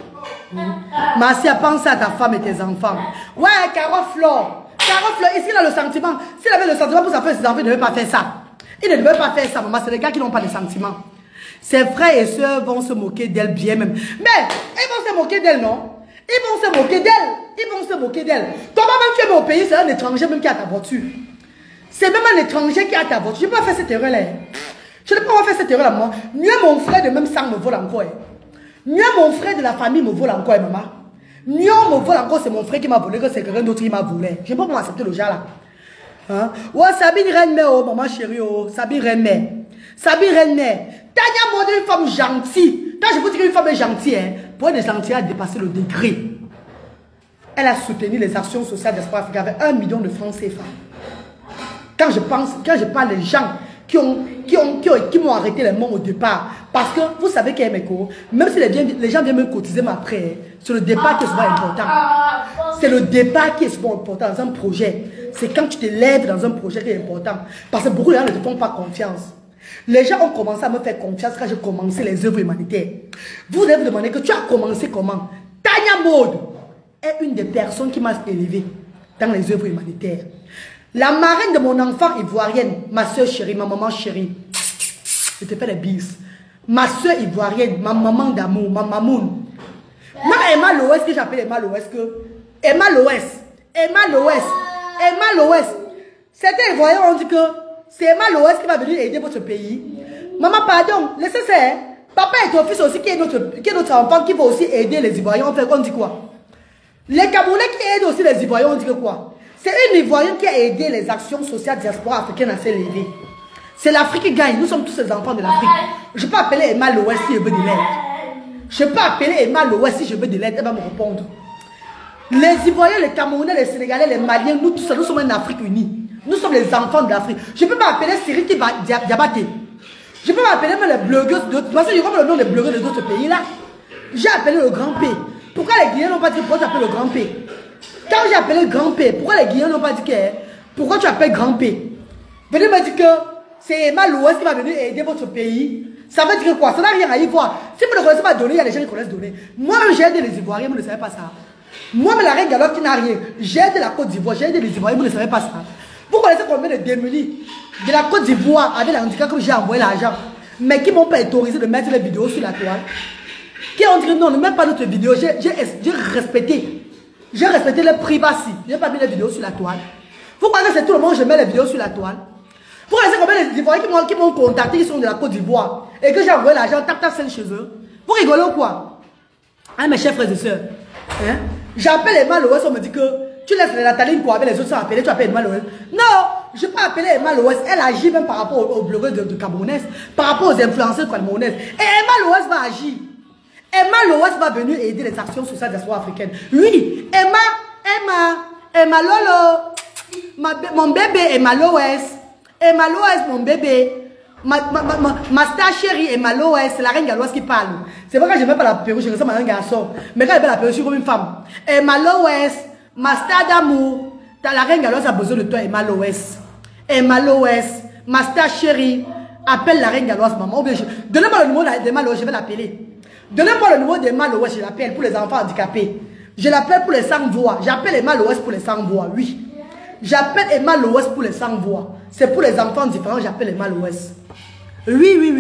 S1: Marcia, pense à ta femme et tes enfants. Ouais, Caro Flore. Caro Flore, ici, il a le sentiment. S'il avait le sentiment pour sa faire ses enfants, il ne devait pas faire ça. Il ne devait pas faire ça, maman. C'est les gars qui n'ont pas de sentiments. Ses frères et sœurs vont se moquer d'elle bien même. Mais, ils vont se moquer d'elle, non? Ils vont se moquer d'elle. Ils vont se moquer d'elle. Toi, même tu es au pays, c'est un étranger même qui a ta voiture. C'est même un étranger qui a ta voiture. Je n'ai pas fait cette erreur-là. Je n'ai pas fait cette erreur-là, moi. Mieux mon frère de même sang me vole encore. Mieux mon frère de la famille me vole encore, maman. Mieux me vole encore, c'est mon frère qui m'a volé que c'est quelqu'un d'autre qui m'a volé. Je ne peux pas accepter le genre là. Hein? Ouais, Sabine Reine-Mère, oh, maman chérie, oh, Sabine Reine-Mère. Sabine Reine-Mère. Tania Maud est une femme gentille. Quand je vous dis qu'une femme est gentille, hein, pour être gentille, elle a dépassé le degré. Elle a soutenu les actions sociales d'Espoir Afrique avec 1 million de francs CFA. Quand je parle des gens qui m'ont arrêté les mains au départ. Parce que vous savez qu'il y a mes cours, même si les gens viennent me cotiser mais après, c'est le départ qui est souvent important. C'est le départ qui est souvent important dans un projet. C'est quand tu te lèves dans un projet qui est important. Parce que beaucoup de gens ne te font pas confiance. Les gens ont commencé à me faire confiance quand j'ai commencé les œuvres humanitaires. Vous allez vous demander que tu as commencé comment? Tanya Maud est une des personnes qui m'a élevé dans les œuvres humanitaires. La marraine de mon enfant ivoirienne, ma soeur chérie, ma maman chérie, je te fais les bises. Ma soeur ivoirienne, ma maman d'amour, ma mamoun. Même Emma Loès, que j'appelle Emma Loès, Emma Loès. Certains Ivoiriens ont dit que c'est Emma Loès qui va venir aider votre pays. Maman, pardon, laissez ça. Papa et ton fils aussi, qui est notre enfant, qui va aussi aider les Ivoiriens. On dit quoi? Les Camerounais qui aident aussi les Ivoiriens, on dit que quoi? C'est une Ivoirienne qui a aidé les actions sociales diaspora africaine à s'élever. C'est l'Afrique qui gagne. Nous sommes tous les enfants de l'Afrique. Je peux appeler Emma Loès si je veux de l'aide. Je peux appeler Emma Loès si je veux de l'aide. Elle va me répondre. Les Ivoiriens, les Camerounais, les Sénégalais, les Maliens, nous tous, nous sommes une Afrique unie. Nous sommes les enfants de l'Afrique. Je peux pas appeler Siriki Diabaté. Je peux m'appeler même les blogueuses d'autres. Parce que je vois le nom des blogueurs de d'autres pays là. J'ai appelé le Grand P. Pourquoi les Guinéens n'ont pas dit pourquoi tu appelles le Grand P? Quand j'ai appelé Grand P, pourquoi les Guinéens n'ont pas dit que pourquoi tu appelles Grand P? Venez me dire que c'est Emma Loès qui va venir aider votre pays. Ça veut dire quoi? Ça n'a rien à y voir. Si vous ne connaissez pas donner, il y a des gens qui connaissent donner. Moi-même, j'ai aidé les Ivoiriens, vous ne savez pas ça. Moi-même, la reine Galotte qui n'a rien. J'ai aidé la Côte d'Ivoire, j'ai aidé les Ivoiriens, vous ne savez pas ça. Vous connaissez combien de démunis de la Côte d'Ivoire avec les handicap comme j'ai envoyé l'argent, mais qui m'ont pas autorisé de mettre les vidéos sur la toile. Qui ont dit que non, ne mets pas notre vidéo. J'ai respecté. J'ai respecté le privacy. Je n'ai pas mis les vidéos sur la toile. Vous croyez que c'est tout le monde je mets les vidéos sur la toile? Vous connaissez combien les Ivoiriens qui m'ont contacté, qui sont de la Côte d'Ivoire, et que j'ai envoyé l'argent, tac chez eux? Vous rigolez ou quoi? Hein, mes chers frères et sœurs. Hein? J'appelle Emma Loès, on me dit que tu laisses la Nathalie pour avec les autres sans appeler, tu appelles Emma Loès. Non, je ne peux pas appeler Emma Loès. Elle agit même par rapport aux blogueurs de Camerounaises, par rapport aux influenceurs camerounaises. Et Emma Loès va agir. Emma Loès va venir aider les actions sociales diaspora africaines. Oui, Emma Lolo, mon bébé Emma Loès. Emma Loès, mon bébé. Ma star chérie Emma Loès, c'est la reine Galoise qui parle. C'est vrai que je n'aime pas la perruque, je ressemble à un garçon. Mais quand elle met la perruque, je suis comme une femme. Emma Loès, ma star d'amour. La reine Galoise a besoin de toi, Emma Loès. Emma Loès, ma star chérie. Appelle la reine Galoise, maman. Donnez-moi le numéro d'Emma Loès, je vais l'appeler. Donnez-moi le numéro d'Emma Loès, je l'appelle pour les enfants handicapés. Je l'appelle pour les sans-voix. J'appelle Emma Loès pour les sans-voix, oui. J'appelle Emma Loès pour les sans-voix. C'est pour les enfants différents, j'appelle Emma Loès. Oui.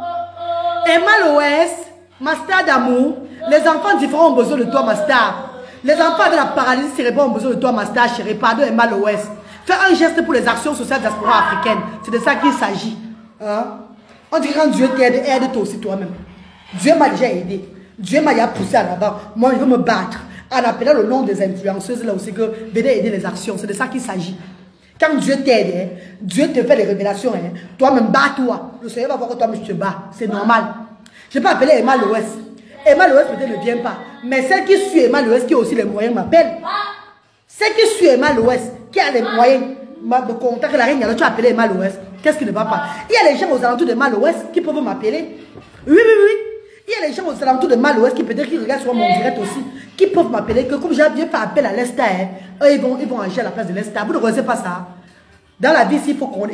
S1: Emma Loès, ma star d'amour. Les enfants différents ont besoin de toi, ma star. Les enfants de la paralysie cérébrale ont besoin de toi, ma star chérie. Pardon, Emma Loès. Fais un geste pour les actions sociales diaspora africaines. C'est de ça qu'il s'agit. Hein? On dit que quand Dieu t'aide, aide-toi aussi toi-même. Dieu m'a déjà aidé. Dieu m'a déjà poussé à l'avant. Moi, je veux me battre. En appelant le nom des influenceuses là aussi que venez aider les actions. C'est de ça qu'il s'agit. Quand Dieu t'aide, hein, Dieu te fait des révélations. Hein, toi-même, bats-toi. Le Seigneur va voir que toi-même tu te bats. C'est normal. Je peux appeler Emma Loès. Emma Loès peut-être ne vient pas. Mais celle qui suit Emma Loès, qui a aussi les moyens, m'appelle. Celle qui suit Emma Loès, qui a les moyens, me contacte la reine. Alors tu as appelé Emma Loès. Qu'est-ce qui ne va pas? Il y a les gens aux alentours d'Emma Loès qui peuvent m'appeler. Oui. Il y a les gens aux alentours de Malouès qui peut-être qui regardent sur mon direct aussi, qui peuvent m'appeler que comme j'ai bien fait appel à l'Est, eux ils vont agir à la place de l'Est. Vous ne connaissez pas ça. Dans la vie, il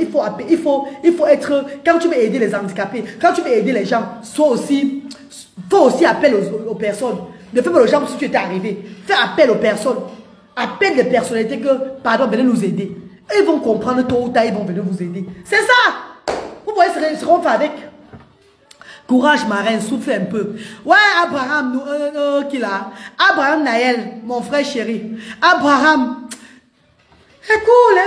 S1: faut être, quand tu veux aider les handicapés, quand tu veux aider les gens, faut aussi appel aux personnes. Ne fais pas aux gens si tu étais arrivé. Fais appel aux personnes. Appelle les personnalités que, pardon, venez nous aider. Ils vont comprendre tôt ou tard, ils vont venir vous aider. C'est ça. Vous voyez ce qu'on fait avec. Courage, ma reine, souffle un peu. Ouais, Abraham, qui là? Abraham Naël, mon frère chéri. Abraham. Écoute,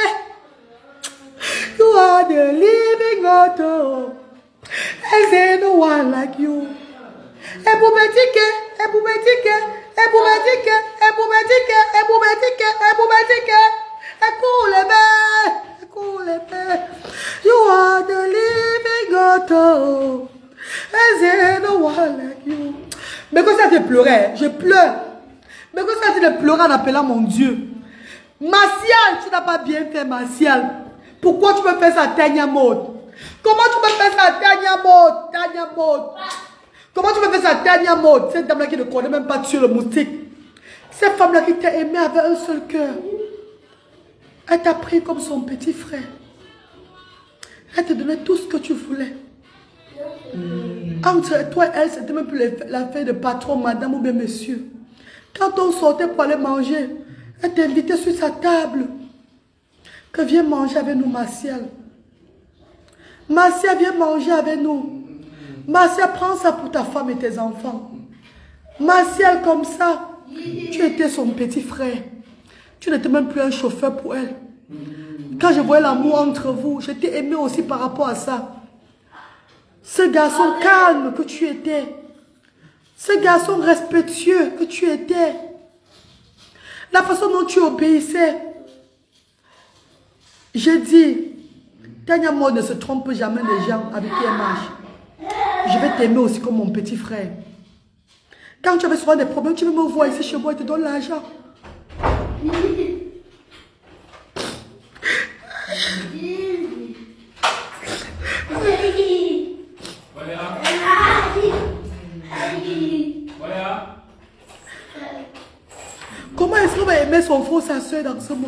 S1: you are the living water. There's no one like you. You are the living water. No one like you. Mais quand ça te pleurait, je pleure. Mais quand ça te pleurer en appelant mon Dieu. Martial, tu n'as pas bien fait, Martial. Pourquoi tu me fais ça, Tanya Maud? Comment tu peux faire ça, Tania Maud? Tania Maud. Comment tu peux faire ça, Tania Maud? Cette dame-là qui ne connaît même pas tuer le moustique. Cette femme-là qui t'a aimé avec un seul cœur. Elle t'a pris comme son petit frère. Elle te donnait tout ce que tu voulais. Entre toi et elle, c'était même plus l'affaire de patron, madame ou bien monsieur. Quand on sortait pour aller manger, elle t'invitait sur sa table. Que viens manger avec nous, Martial. Martial, viens manger avec nous. Martial, prends ça pour ta femme et tes enfants. Martial, comme ça, tu étais son petit frère. Tu n'étais même plus un chauffeur pour elle. Quand je voyais l'amour entre vous, je t'ai aimé aussi par rapport à ça. Ce garçon calme que tu étais. Ce garçon respectueux que tu étais. La façon dont tu obéissais. J'ai dit, Tania Maud ne se trompe jamais des gens avec qui elle marche. Je vais t'aimer aussi comme mon petit frère. Quand tu avais souvent des problèmes, tu veux me voir ici chez moi et te donne l'argent. Comment est-ce qu'on va aimer son frère ou sa soeur dans ce monde?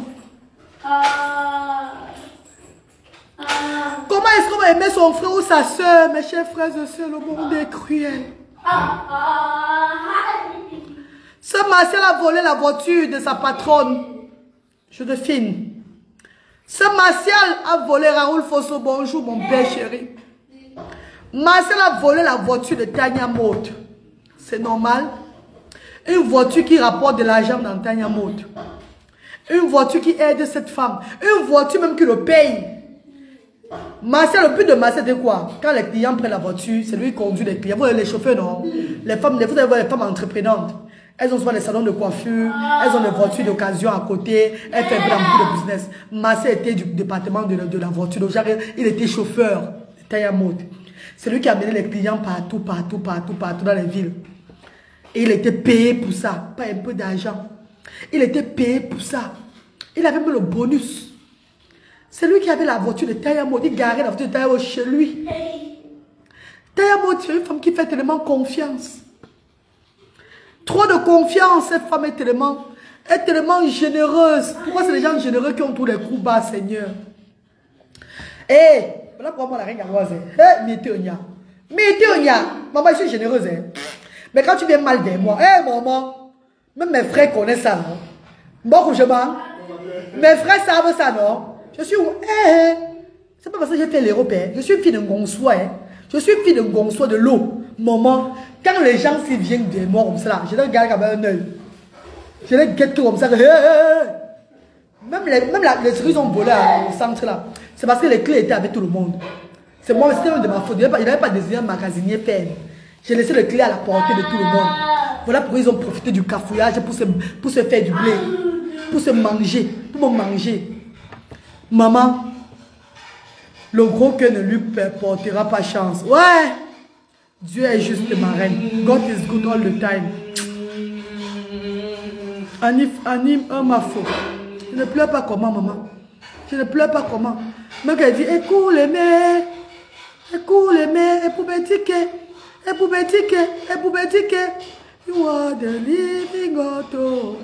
S1: Comment est-ce qu'on va aimer son frère ou sa soeur, mes chers frères et sœurs? Le monde est cruel. Ce Martial a volé la voiture de sa patronne. Je devine. Ce Martial a volé Raoul Fosso. Bonjour mon père chéri. Martial a volé la voiture de Tania Maud. C'est normal. Une voiture qui rapporte de l'argent dans Tania Maud. Une voiture qui aide cette femme. Une voiture même qui le paye. Martial, le but de Martial, c'est quoi? Quand les clients prennent la voiture, c'est lui qui conduit les clients. Vous voyez les chauffeurs, non? Les femmes, vous allez voir les femmes entreprenantes. Elles ont souvent des salons de coiffure, elles ont des voitures d'occasion à côté, elles font beaucoup de business. Martial était du département de la voiture, donc il était chauffeur de Tania Maud. C'est lui qui amenait les clients partout dans les villes. Et il était payé pour ça, pas un peu d'argent. Il était payé pour ça. Il avait même le bonus. C'est lui qui avait la voiture de Tania Maud. Il garait la voiture de Tania Maud chez lui. Tania Maud, c'est une femme qui fait tellement confiance. Trop de confiance, cette femme est tellement généreuse. Pourquoi c'est les gens généreux qui ont tous les coups bas, Seigneur? Voilà pourquoi la reine Galoise. Maman, je suis généreuse. Mais quand tu viens mal vers moi, maman, même mes frères connaissent ça, non? Bon, mes frères savent ça, non? Je suis où? C'est pas parce que j'ai fait l'Européen. Je suis fille de Gonsois. Je suis fille de Gonsois de l'eau. Maman, quand les gens s'y viennent de moi comme ça, je les regarde comme un œil. Je les guette comme ça. Même les trucs ont volé au centre là. C'est parce que les clés étaient avec tout le monde. C'est moi, c'était de ma faute. Il n'avait pas désiré un magasinier faire. J'ai laissé les clés à la portée de tout le monde. Voilà pourquoi ils ont profité du cafouillage pour se faire du blé. Pour se manger. Pour me manger. Maman, le gros cœur ne lui portera pas chance. Ouais! Dieu est juste ma reine. God is good all the time. Anime ma faute. Je ne pleure pas comment, maman. Je ne pleure pas comment. Mais elle dit, écoute les mères. Écoute les mères. Et pour bétique. Et pour bétique. Et pour bétique. You are the living God.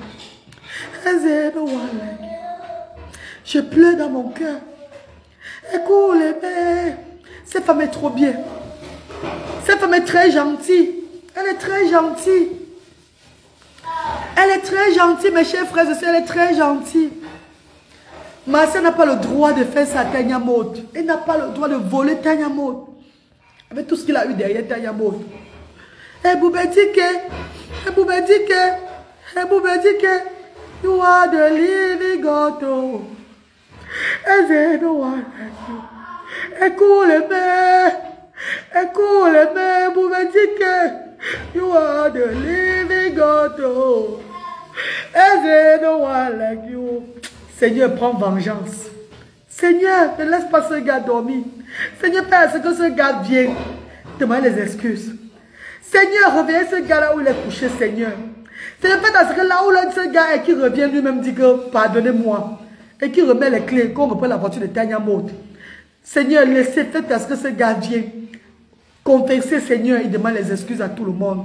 S1: Je pleure dans mon cœur. Écoute les mères. Cette femme est trop bien. Cette femme est très gentille. Elle est très gentille. Elle est très gentille, mes chers frères et sœurs. Elle est très gentille. Martial n'a pas le droit de faire ça à Tania Maud. Il n'a pas le droit de voler Tania Maud. Avec tout ce qu'il a eu derrière Tania Maud. Et Boubetike. Et Boubetike. Et Boubetike. You are the living God. And there's no one like you. Écoute les mères. Écoute les mères. Boubetike. You are the living God. And there's no one like you. Seigneur, prends vengeance. Seigneur, ne laisse pas ce gars dormir. Seigneur, Père, ce que ce gars vienne, demande les excuses. Seigneur, reviens ce gars-là où il est couché, Seigneur. Seigneur, fais à ce que là où ce gars est qui revient lui-même dit que pardonnez-moi. Et qui remet les clés, qu'on reprend la voiture de Tania Maud. Seigneur, laissez faire parce que ce gars vient. Confessez, Seigneur, il demande les excuses à tout le monde.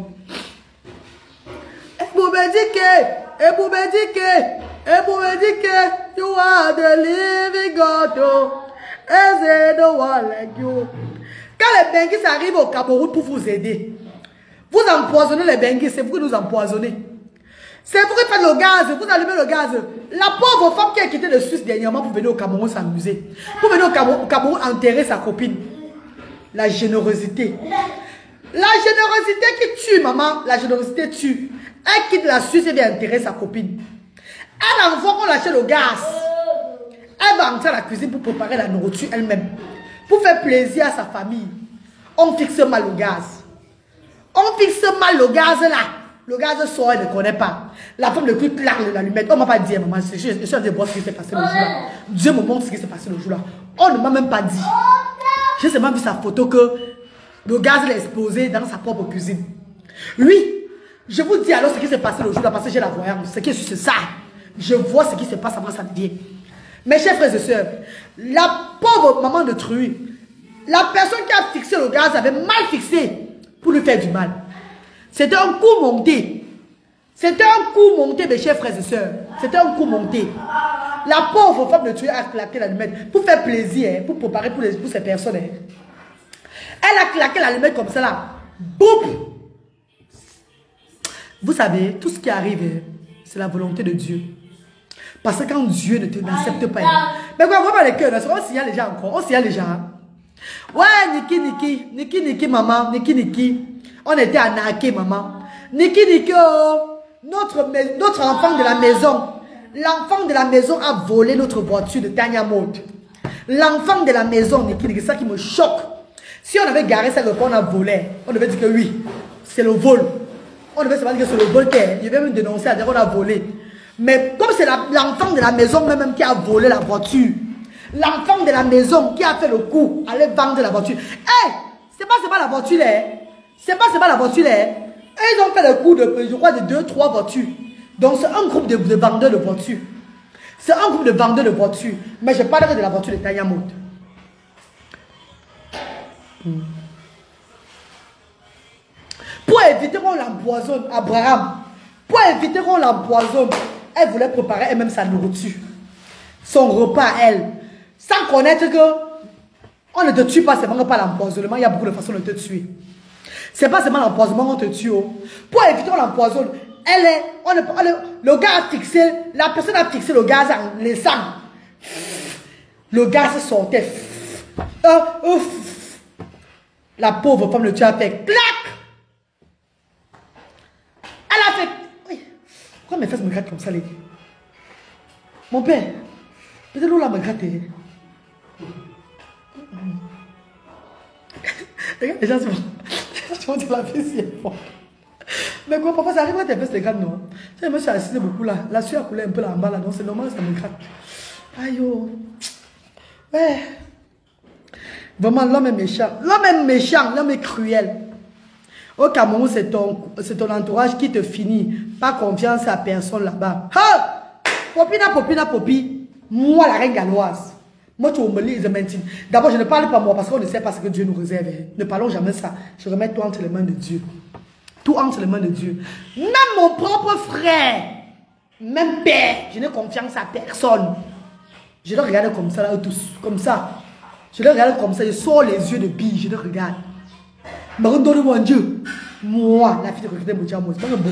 S1: Et vous me dites que, you are the living God. Is there no one like you? Quand les benguis arrivent au Cameroun pour vous aider, vous empoisonnez les benguis, c'est vous qui nous empoisonnez. C'est vous qui faites le gaz, vous allumez le gaz. La pauvre femme qui a quitté le Suisse dernièrement pour venir au Cameroun s'amuser. Pour venir au Cameroun enterrer sa copine. La générosité. La générosité qui tue, maman. La générosité tue. Elle quitte la Suisse et vient enterrer sa copine. Elle envoie qu'on lâche le gaz. Elle va entrer à la cuisine pour préparer la nourriture elle-même. Pour faire plaisir à sa famille. On fixe mal le gaz. On fixe mal le gaz là. Le gaz sort, elle ne connaît pas. La femme de cul claque l'allumette. On ne m'a pas dit, maman, je suis en train de voir ce qui s'est passé le jour-là. Dieu me montre ce qui s'est passé le jour-là. On ne m'a même pas dit. J'ai seulement vu sa photo que le gaz l'a explosé dans sa propre cuisine. Oui, je vous dis alors ce qui s'est passé le jour-là parce que j'ai la voyance. Ce qui est sur ça. Je vois ce qui se passe avant samedi. Mes chers frères et sœurs, la pauvre maman de Truy, la personne qui a fixé le gaz avait mal fixé pour lui faire du mal. C'était un coup monté. C'était un coup monté, mes chers frères et sœurs. C'était un coup monté. La pauvre femme de Truy a claqué l'allumette pour faire plaisir, pour préparer pour ces personnes. Elle a claqué l'allumette comme ça là. Boum! Vous savez, tout ce qui arrive, c'est la volonté de Dieu. Parce que quand Dieu ne t'accepte pas, mais quoi, vraiment les cœurs, on signale déjà encore, on signale déjà. Ouais, Niki, maman, Niki. On était à Naké, maman. Niki, oh, notre enfant de la maison. L'enfant de la maison a volé notre voiture de Tanya Mode. L'enfant de la maison, Niki, c'est ça qui me choque. Si on avait garé ça, on a volé, on devait dire que oui, c'est le vol. On devait se dire que c'est le vol qui est. Il devait même dénoncer à dire qu'on a volé. Mais comme c'est l'enfant de la maison même qui a volé la voiture, l'enfant de la maison qui a fait le coup, aller vendre la voiture. Hé, c'est pas la voiture là. C'est pas la voiture là. Et ils ont fait le coup de, je crois, de 2-3 voitures. Donc c'est un groupe de vendeurs de voitures. C'est un groupe de vendeurs de voitures. Mais je parlerai de la voiture de Tanya Mode. Pour éviter qu'on l'empoisonne, Abraham, pour éviter qu'on l'empoisonne, elle voulait préparer elle-même sa nourriture. Son repas à elle. Sans connaître que on ne te tue pas seulement par l'empoisonnement, il y a beaucoup de façons de te tuer. C'est pas seulement l'empoisonnement qu'on te tue. Pour éviter qu'on l'empoisonne, le gars a fixé, la personne a fixé le gaz en laissant. Le gaz sortait. La pauvre femme le tue a fait clac. Elle a fait. Oui. Pourquoi mes fesses me grattent comme ça, les gars? Mon père, peut-être l'eau là me gratte. Regarde, les gens tu vas dire la vie si est forte. Mais quoi, papa, ça arrive quand tes fesses te grattent, non? Je me suis assise beaucoup là. La sueur a coulé un peu là en bas là, donc c'est normal, ça me gratte. Aïe, oh. Ouais. Vraiment, l'homme est méchant. L'homme est méchant, l'homme est cruel. Au Cameroun, c'est ton entourage qui te finit. Pas confiance à personne là-bas. Ha! Popi. Moi, la reine galloise. Moi, tu me lis, d'abord, je ne parle pas moi parce qu'on ne sait pas ce que Dieu nous réserve. Ne parlons jamais ça. Je remets tout entre les mains de Dieu. Tout entre les mains de Dieu. Même mon propre frère, même père, je n'ai confiance à personne. Je le regarde comme ça, là, tous, comme ça. Je le regarde comme ça, je sors les yeux de bille, je le regarde. Mon Dieu, moi, la fille de recruter mon diamant,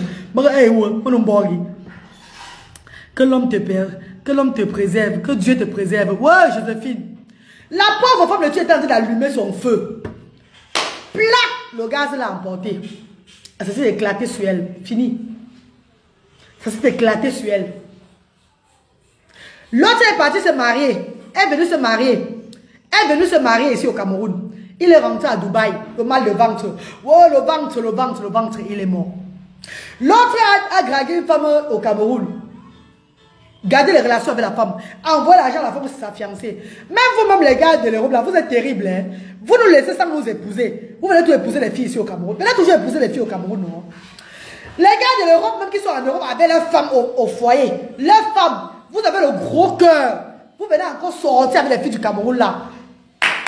S1: que l'homme te perd, que l'homme te préserve, que Dieu te préserve. Ouais, Joséphine. La pauvre femme de Dieu est en train d'allumer son feu. Plac, le gaz l'a emporté. Ça s'est éclaté sur elle. Fini. Ça s'est éclaté sur elle. L'autre est parti se marier. Elle est venue se marier. Elle est venue se marier ici au Cameroun. Il est rentré à Dubaï. Le mal de ventre. Oh, le ventre, il est mort. L'autre a dragué une femme au Cameroun. Gardez les relations avec la femme. Envoyez l'argent à la femme, c'est sa fiancée. Même vous-même, les gars de l'Europe, là, vous êtes terribles. Hein? Vous nous laissez sans nous épouser. Vous venez toujours épouser les filles ici au Cameroun. Vous venez toujours épouser les filles au Cameroun, non? Les gars de l'Europe, même qui sont en Europe, avec leurs femmes au foyer. Leurs femmes, vous avez le gros cœur. Vous venez encore sortir avec les filles du Cameroun, là.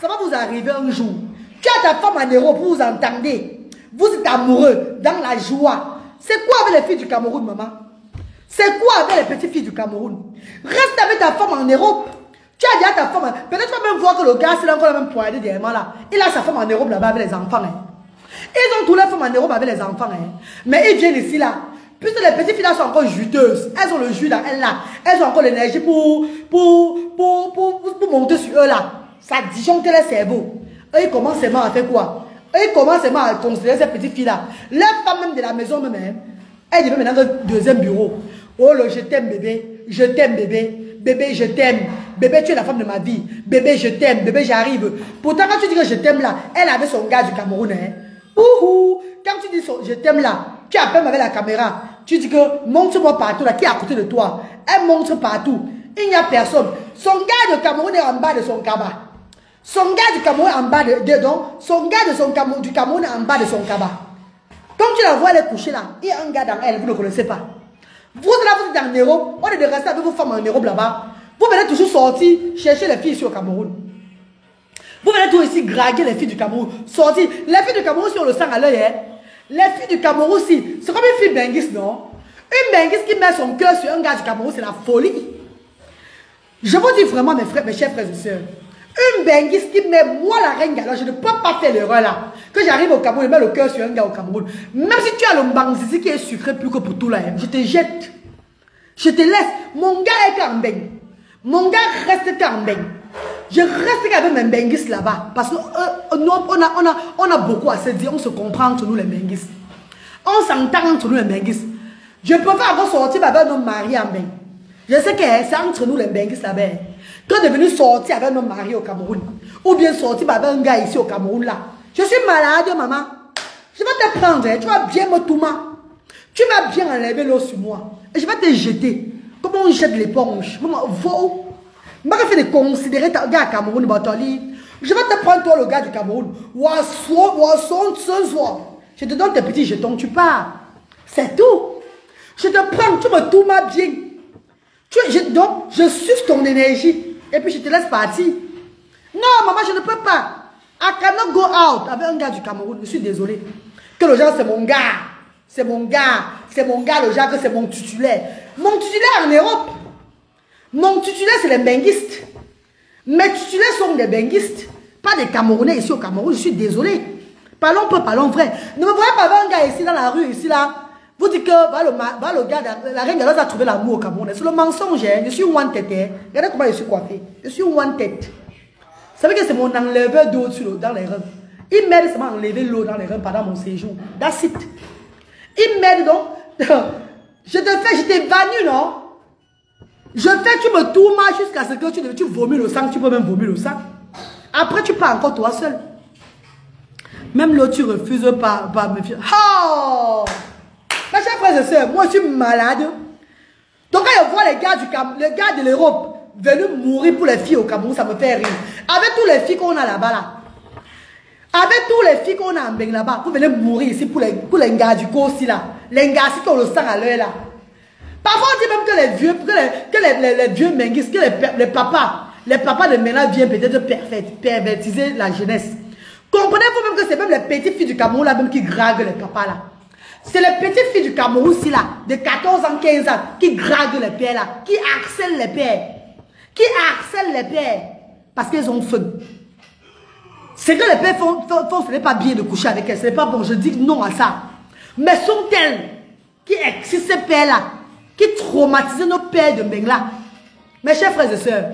S1: ça va vous arriver un jour. Tu as ta femme en Europe, vous vous entendez. Vous êtes amoureux, dans la joie. C'est quoi avec les filles du Cameroun, maman? C'est quoi avec les petites filles du Cameroun? Reste avec ta femme en Europe. Tu as déjà ta femme. Peut-être tu vas même voir que le gars, c'est encore la même poignée derrière là. Il a sa femme en Europe là-bas avec les enfants. Hein. Ils ont tous les femmes en Europe avec les enfants. Hein. Mais ils viennent ici là. Puisque les petites filles là sont encore juteuses. Elles ont le jus là, elles ont encore l'énergie pour monter sur eux là. Ça disjoncte les cerveaux. Eux, ils commencent seulement à faire quoi? Eux, ils commencent seulement à considérer ces petites filles là. Les femmes même de la maison même, hein, elles deviennent maintenant un deuxième bureau. Oh, je t'aime bébé. Je t'aime bébé. Bébé, je t'aime. Bébé, tu es la femme de ma vie. Bébé, je t'aime. Bébé, j'arrive. Pourtant, quand tu dis que je t'aime là, elle avait son gars du Cameroun. Hein. Ouhou. Quand tu dis je t'aime là, tu appelles avec la caméra. Tu dis que montre-moi partout là, qui est à côté de toi. Elle montre partout. Il n'y a personne. Son gars de Cameroun est en bas de son cabas. Son gars du Cameroun est en bas son gars de du Cameroun est en bas de son cabas. Comme tu la vois, elle est couchée là. Il y a un gars dans elle, vous ne connaissez pas. Vous êtes en Europe, on est de rester avec vos femmes en Europe là-bas. Vous venez toujours sortir, chercher les filles ici au Cameroun. Vous venez toujours ici draguer les filles du Cameroun. Sortir. Les filles du Cameroun, si on le sent à l'œil, hein. Les filles du Cameroun, si. C'est comme une fille benguiste, non? Une benguiste qui met son cœur sur un gars du Cameroun, c'est la folie. Je vous dis vraiment, mes chers frères et sœurs. Une benguiste qui met moi la reine gala, je ne peux pas faire l'erreur là. Que j'arrive au Cameroun et mets le cœur sur un gars au Cameroun. Même si tu as le mbangzizi qui est sucré plus que pour tout là, hein, je te jette. Je te laisse. Mon gars est Kambeng. Mon gars reste Kambeng. Je reste avec mes benguistes là-bas. Parce qu'on a beaucoup à se dire. On se comprend entre nous les benguistes. On s'entend entre nous les benguistes. Je peux pas avoir sorti avec nos maris en Beng. Je sais que c'est entre nous les benguistes là-bas. Quand on est venu sortir avec nos maris au Cameroun, ou bien sortir avec un gars ici au Cameroun là, je suis malade, maman. Je vais te prendre, hein. Tu vas bien me tourmer. Tu vas bien enlever l'eau sur moi. Et je vais te jeter. Comment on jette l'éponge? Maman, vous. Je vais faire de considérer ta gars au Cameroun, je vais te prendre toi le gars du Cameroun. Je te donne tes petits jetons, tu pars. C'est tout. Je te prends, tu me tournes bien. Donc, je suce ton énergie. Et puis je te laisse partir. Non, maman, je ne peux pas. I cannot go out avec un gars du Cameroun. Je suis désolé. Que le genre, c'est mon gars. C'est mon gars. C'est mon gars, le genre, que c'est mon titulaire. Mon titulaire en Europe. Mon titulaire, c'est les benguistes. Mes titulaires sont des benguistes. Pas des Camerounais ici au Cameroun. Je suis désolé. Parlons peu, parlons vrai. Ne me voyez pas avec un gars ici dans la rue, ici là. Vous dites que le gars, la reine a trouvé l'amour au Cameroun. C'est le mensonge. Hein. Je suis one tête. Hein. Regardez comment je suis coiffé. Je suis one tête. Vous savez que c'est mon enleveur d'eau dans les reins. Il m'aide seulement à enlever l'eau dans les reins pendant mon séjour. That's it. Il m'aide donc. Je t'ai vannu, non? Je fais, tu me tournes jusqu'à ce que tu vomis le sang. Tu peux même vomir le sang. Après, tu pars encore toi seul. Même l'eau, tu refuses pas me faire. Oh! Mes chers frères et sœurs, moi je suis malade. Donc quand je vois les gars de l'Europe venus mourir pour les filles au Cameroun, ça me fait rire. Avec tous les filles qu'on a là-bas là. Avec tous les filles qu'on a en Beng là-bas, vous venez mourir ici pour les gars du co aussi là. Les gars qui ont le sang à l'œil là. Parfois on dit même que les vieux menguistes, que les papas de maintenant viennent peut-être pervertiser la jeunesse. Comprenez-vous même que c'est même les petites filles du Cameroun là même qui draguent les papas là. C'est les petites filles du Cameroun aussi là, de 14 ans, 15 ans, qui draguent les pères là, qui harcèlent les pères. Qui harcèlent les pères parce qu'ils ont faim. C'est que les pères font, ce n'est pas bien de coucher avec elles, ce n'est pas bon, je dis non à ça. Mais sont-elles qui excitent ces pères là, qui traumatisent nos pères de Bengla? Mes chers frères et sœurs,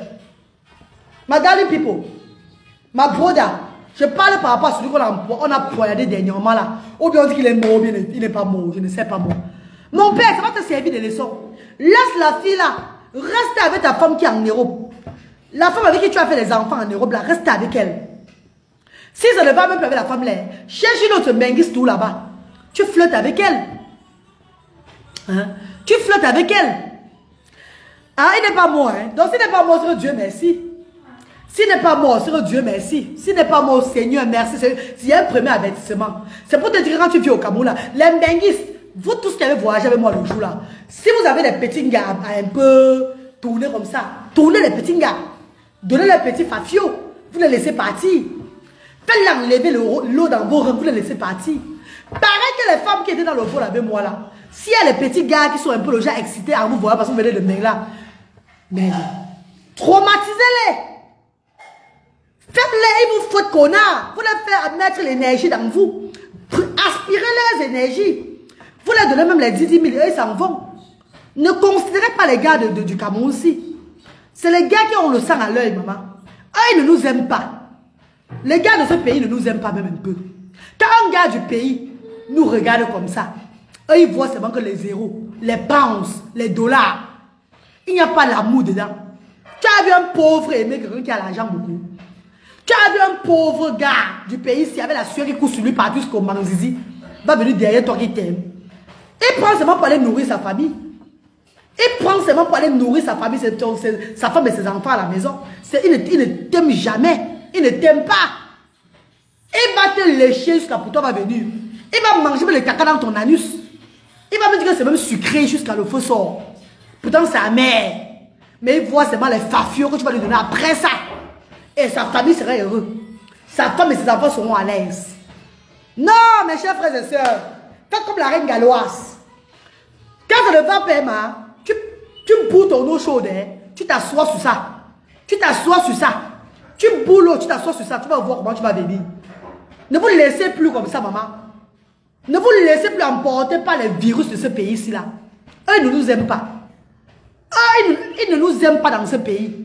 S1: ma darling people, ma brother, je parle par rapport à celui qu'on a poignardé dernièrement là. Ou bien on dit qu'il est mort, ou bien il n'est pas mort, je ne sais pas moi. Mon père, ça va te servir de leçon. Laisse la fille là, reste avec ta femme qui est en Europe. La femme avec qui tu as fait les enfants en Europe là, reste avec elle. Si ça ne va même pas avec la femme là, cherche une autre benguiste tout là-bas. Tu flottes avec elle. Hein? Tu flottes avec elle. Ah, il n'est pas mort. Hein? Donc s'il n'est pas mort, c'est Dieu merci. S'il n'est pas mort, c'est Dieu merci. S'il n'est pas mort, Seigneur merci. C'est un premier avertissement. C'est pour te dire quand tu vis au Cameroun là, les benguistes, vous tous qui avez voyagé avec moi le jour là, si vous avez des petits gars à un peu tourner comme ça, tournez les petits gars. Donnez les petits fafios. vous les laissez partir. Faites enlever l'eau dans vos reins, vous les laissez partir. Pareil que les femmes qui étaient dans le vol avec moi là. S'il y a les petits gars qui sont un peu déjà excités à vous voir parce que vous venez de venir là, mais traumatisez-les. Faites-les, ils vous foutent connard. Vous les faites mettre l'énergie dans vous. Aspirez leurs énergies. Vous leur donnez même les 10 000 et ils s'en vont. Ne considérez pas les gars du Cameroun aussi. C'est les gars qui ont le sang à l'œil, maman. Eux, ils ne nous aiment pas. Les gars de ce pays ne nous aiment pas même un peu. Quand un gars du pays nous regarde comme ça, eux, ils voient seulement que les euros, les pounds, les dollars. Il n'y a pas l'amour dedans. Tu as vu un pauvre aimé, quelqu'un qui a l'argent beaucoup. Tu as vu un pauvre gars du pays ici avec la sueur qui coule sur lui partout jusqu'au Manzizi, va venir derrière toi qui t'aime. Il prend seulement pour aller nourrir sa famille. Il prend seulement pour aller nourrir sa famille, sa femme et ses enfants à la maison. Il ne t'aime jamais. Il ne t'aime pas. Il va te lécher jusqu'à pour toi va venir. Il va manger le caca dans ton anus. Il va me dire que c'est même sucré jusqu'à le feu sort. Pourtant c'est amer. Mais il voit seulement les fafios que tu vas lui donner après ça. Et sa famille sera heureuse. Sa femme et ses enfants seront à l'aise. Non, mes chers frères et sœurs. Faites comme la reine galloise. Quand ça ne va pas, tu boules ton eau chaude. Tu t'assois sur ça. Tu t'assois sur ça. Tu boules l'eau, tu t'assois sur ça. Tu vas voir comment tu vas venir. Ne vous laissez plus comme ça, maman. Ne vous laissez plus emporter par les virus de ce pays-ci là. Eux, ils ne nous aiment pas. Eux, ils ne nous aiment pas dans ce pays.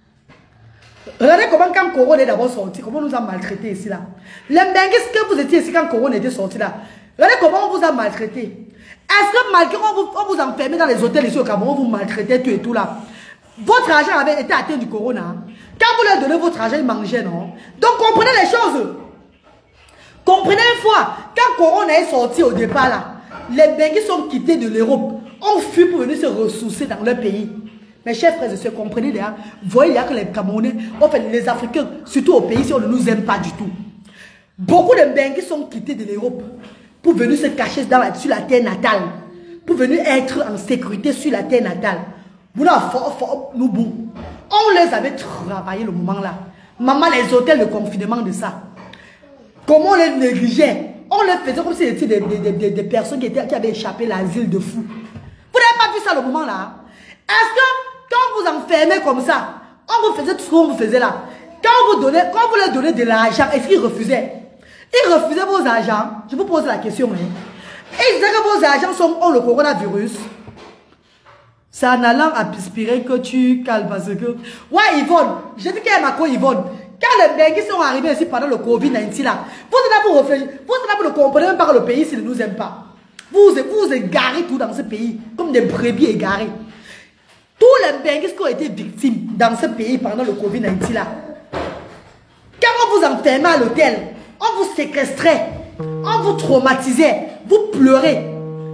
S1: Regardez comment quand Corona est d'abord sorti, comment on nous a maltraités ici là. Les Benguis que vous étiez ici quand Corona était sorti là. Regardez comment on vous a maltraité. Est-ce que malgré on vous enfermait dans les hôtels ici au Cameroun, on vous maltraitait tout et tout là. Votre argent avait été atteint du Corona. Quand vous leur donnez votre argent, ils mangeaient, non? Donc comprenez les choses. Comprenez une fois, quand Corona est sorti au départ là, les Benguis sont quittés de l'Europe. On fut pour venir se ressourcer dans leur pays. Mes chers frères et sœurs, comprenez là. Voyez là que les Camerounais, enfin les Africains, surtout au pays, on ne nous aime pas du tout. Beaucoup de Benguis sont quittés de l'Europe pour venir se cacher sur la terre natale. Pour venir être en sécurité sur la terre natale. On les avait travaillé le moment là. Maman, les hôtels de confinement de ça. Comment on les négligeait? On les faisait comme si c'était des personnes qui avaient échappé l'asile de fous. Vous n'avez pas vu ça le moment là? Est-ce que quand vous enfermez comme ça, on vous faisait tout ce qu'on vous faisait là? Quand vous leur donnez de l'argent, est-ce qu'ils refusaient? Ils refusaient vos argents. Je vous pose la question. Hein? Ils disaient que vos argents ont le coronavirus. C'est en allant aspirer que tu calmes parce que... Ouais, Yvonne, j'ai dit qu'elle m'a quoi, Yvonne. Quand les Benguis sont arrivés ici pendant le Covid-19 là, vous êtes là pour réfléchir, vous êtes là pour le comprendre même pas que le pays s'il ne nous aime pas. Vous égarez tout dans ce pays, comme des brebis égarées. Tous les Benguis qui ont été victimes dans ce pays pendant le Covid-19 là, quand on vous enfermait à l'hôtel, on vous séquestrait, on vous traumatisait, vous pleurez.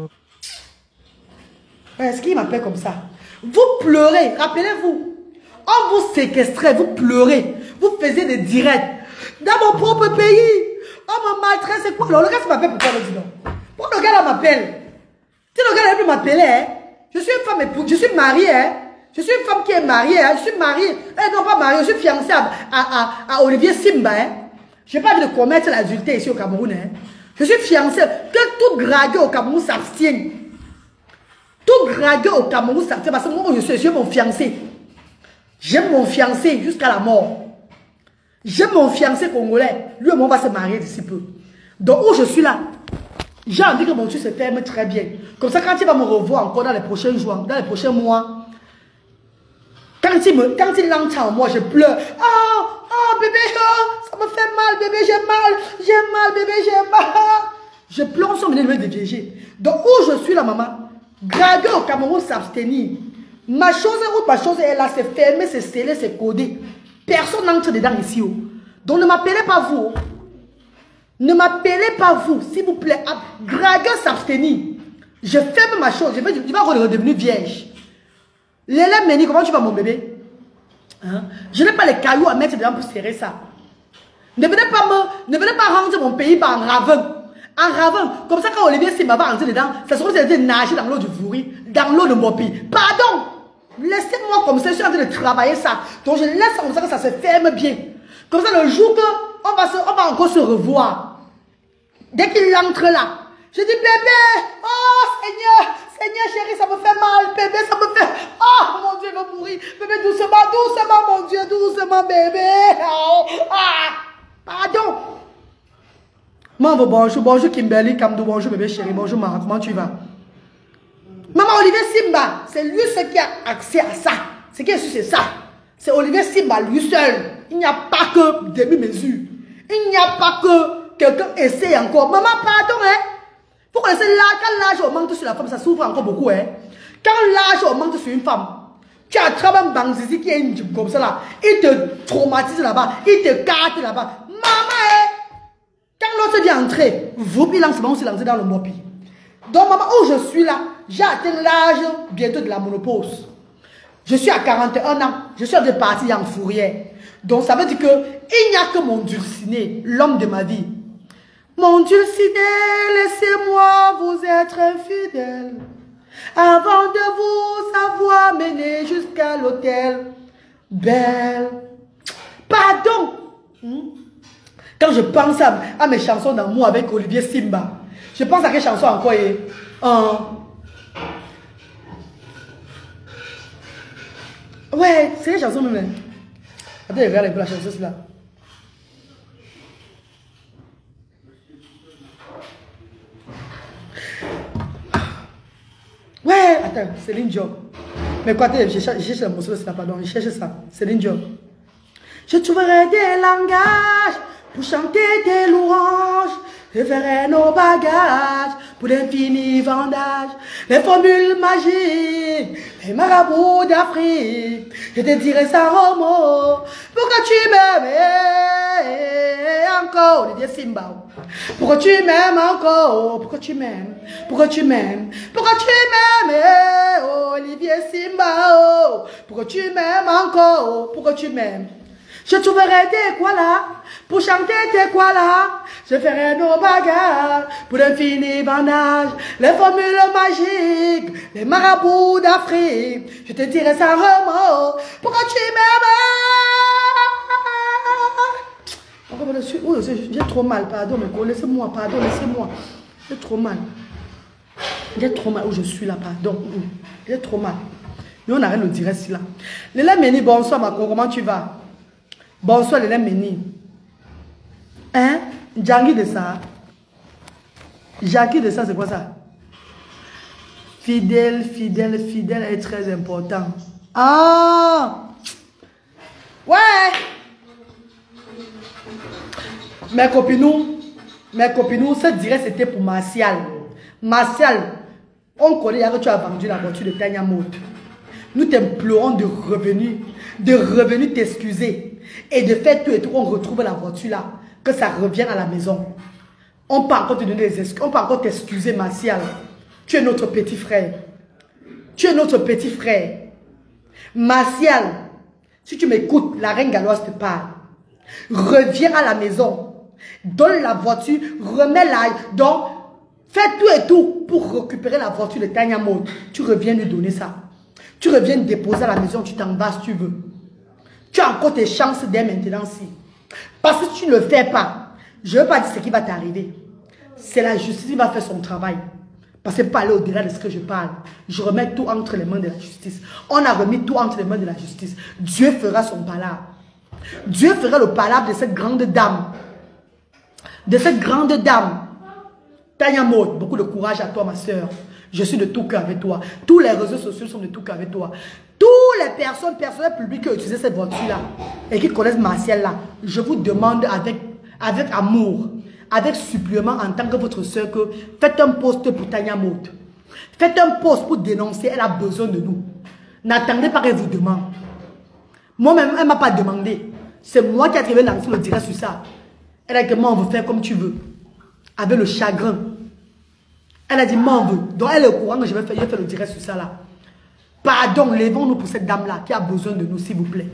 S1: Est-ce qu'il m'appelle comme ça? Vous pleurez, rappelez-vous. On vous séquestrait, vous pleurez. Vous faisiez des directs. Dans mon propre pays. On me maltraite, c'est quoi? Alors le gars m'appelle, pourquoi le dit non? Pourquoi le gars là m'appelle? Si le gars là peut m'appeler, hein? Je suis une femme épouse, je suis mariée, hein? Je suis une femme qui est mariée, hein? Je suis mariée. Non, pas mariée, je suis fiancée à Olivier Simba, hein? Je n'ai pas envie de commettre l'adultère ici au Cameroun, hein? Je suis fiancée. Que tout dragueur au Cameroun s'abstienne. Tout dragueur au Cameroun s'abstienne parce que moi, je suis mon fiancé. J'aime mon fiancé jusqu'à la mort. J'aime mon fiancé congolais. Lui et moi, on va se marier d'ici peu. Donc, où je suis là, j'ai envie que mon Dieu se ferme très bien. Comme ça, quand il va me revoir encore dans les prochains jours, dans les prochains mois, quand il entend moi, je pleure. Oh, bébé, oh, ça me fait mal, bébé, j'ai mal, bébé, j'ai mal. Je pleure sur mes de VG. Donc, où je suis là, maman, dragueur au Cameroun s'abstenir. Ma chose est là, c'est fermé, c'est scellé, c'est codé. Personne n'entre dedans ici. Donc ne m'appelez pas vous. Ne m'appelez pas vous, s'il vous plaît. Dragueur s'abstenir. Je ferme ma chose. Je vais redevenir vierge. Léla Méni, comment tu vas mon bébé? Hein? Je n'ai pas les cailloux à mettre dedans pour serrer ça. Ne venez pas rendre mon pays par en ravin. En ravin. Comme ça, quand Olivier Simba va rentrer dedans, ça se trouve que nager dans l'eau du Vouri, dans l'eau de Mopi. Pardon! Laissez-moi comme ça, je suis en train de travailler ça. Donc je laisse comme ça que ça se ferme bien. Comme ça, le jour qu'on va encore se revoir, dès qu'il entre là, je dis bébé, oh Seigneur, Seigneur chéri, ça me fait mal, bébé, ça me fait, oh mon Dieu, il va mourir, bébé, doucement, doucement, mon Dieu, doucement, bébé, oh, pardon. Maman, bonjour, bonjour Kimberly, Kamdou, bonjour bébé chéri, bonjour Mara, comment tu vas? Maman, Olivier Simba, c'est lui ce qui a accès à ça. Ce qui est sûr, c'est ça. C'est Olivier Simba, lui seul. Il n'y a pas que demi-mesure. Il n'y a pas que quelqu'un essaie encore. Maman, pardon, hein. Faut connaître là, quand l'âge augmente sur la femme, ça souffre encore beaucoup, hein. Quand l'âge augmente sur une femme, tu attrapes un banzizi qui est une type comme ça là. Il te traumatise là-bas. Il te carte là-bas. Maman, hein. Quand l'autre vient entrer, vous, il lance aussi lancé dans le mopi. Donc, maman, où je suis là, j'ai atteint l'âge bientôt de la ménopause. Je suis à 41 ans. Je suis de partir en fourrière. Donc, ça veut dire qu'il n'y a que mon dulciné, l'homme de ma vie. Mon dulciné, laissez-moi vous être infidèle. Avant de vous avoir mené jusqu'à l'hôtel. Belle. Pardon. Quand je pense à mes chansons d'amour avec Olivier Simba, je pense à quelle chanson encore est ouais, c'est une chanson même. Attends, regarde un peu la chanson, c'est là. Ouais, attends, Céline Dion. Mais quoi, je cherche le morceau, c'est là, pardon, je cherche ça. Céline Dion. Je trouverai des langages pour chanter des louanges. Je ferai nos bagages pour d'infinis vendages. Les formules magiques, les marabouts d'Afrique. Je te dirai ça en mots. Pourquoi tu m'aimes encore, Olivier Simba? Pourquoi tu m'aimes encore? Pourquoi tu m'aimes? Pourquoi tu m'aimes? Pourquoi tu m'aimes, Olivier Simba? Pourquoi tu m'aimes encore? Pourquoi tu m'aimes? Je trouverai des quoi là pour chanter des quoi là. Je ferai nos bagages pour l'infini bandage. Les formules magiques, les marabouts d'Afrique. Je te dirai ça remords. Pourquoi tu m'aimes? J'ai trop mal, pardon, mais laissez-moi, pardon, laissez-moi. J'ai trop mal. J'ai trop mal où je suis là, pardon. J'ai trop mal. Mais on arrête le direct là. Léla Méni, bonsoir, ma co, comment tu vas? Bonsoir, Léla Méni. Hein? Djangi de ça. Jackie de ça, c'est quoi ça? Fidèle, fidèle, fidèle est très important. Ah! Ouais! Mes copines, ce direct c'était pour Martial. Martial, on connaît que tu as vendu la voiture de Tanya Mode. Nous t'implorons de revenir t'excuser et de faire tout et tout, on retrouve la voiture là, que ça revienne à la maison. On peut encore te donner des excuses, on peut encore t'excuser, Martial. Tu es notre petit frère. Tu es notre petit frère. Martial, si tu m'écoutes, la reine galloise te parle. Reviens à la maison. Donne la voiture, remets-la. Donc, fais tout et tout pour récupérer la voiture de Tanya Mode. Tu reviens lui donner ça. Tu reviens déposer à la maison, tu t'en vas si tu veux. Tu as encore tes chances dès maintenant si. Parce que si tu ne le fais pas, je ne veux pas dire ce qui va t'arriver. C'est la justice qui va faire son travail. Parce que pas aller au-delà de ce que je parle. Je remets tout entre les mains de la justice. On a remis tout entre les mains de la justice. Dieu fera son palabre. Dieu fera le palabre de cette grande dame. De cette grande dame. Tanya Mode, beaucoup de courage à toi, ma soeur. Je suis de tout cœur avec toi. Tous les réseaux sociaux sont de tout cœur avec toi. Toutes les personnes, personnels publics qui ont utilisé cette voiture-là et qui connaissent Martial-là, je vous demande avec amour, avec supplément en tant que votre soeur, que faites un post pour Tanya Mode. Faites un post pour dénoncer, elle a besoin de nous. N'attendez pas qu'elle vous demande. Moi-même, elle ne m'a pas demandé. C'est moi qui ai trouvé lancer le direct sur ça. Elle a dit que moi, on veut faire comme tu veux. Avec le chagrin. Elle a dit, moi, on veut. Donc, elle est au courant que je vais faire le direct sur ça là. Pardon, levons-nous pour cette dame-là qui a besoin de nous, s'il vous plaît.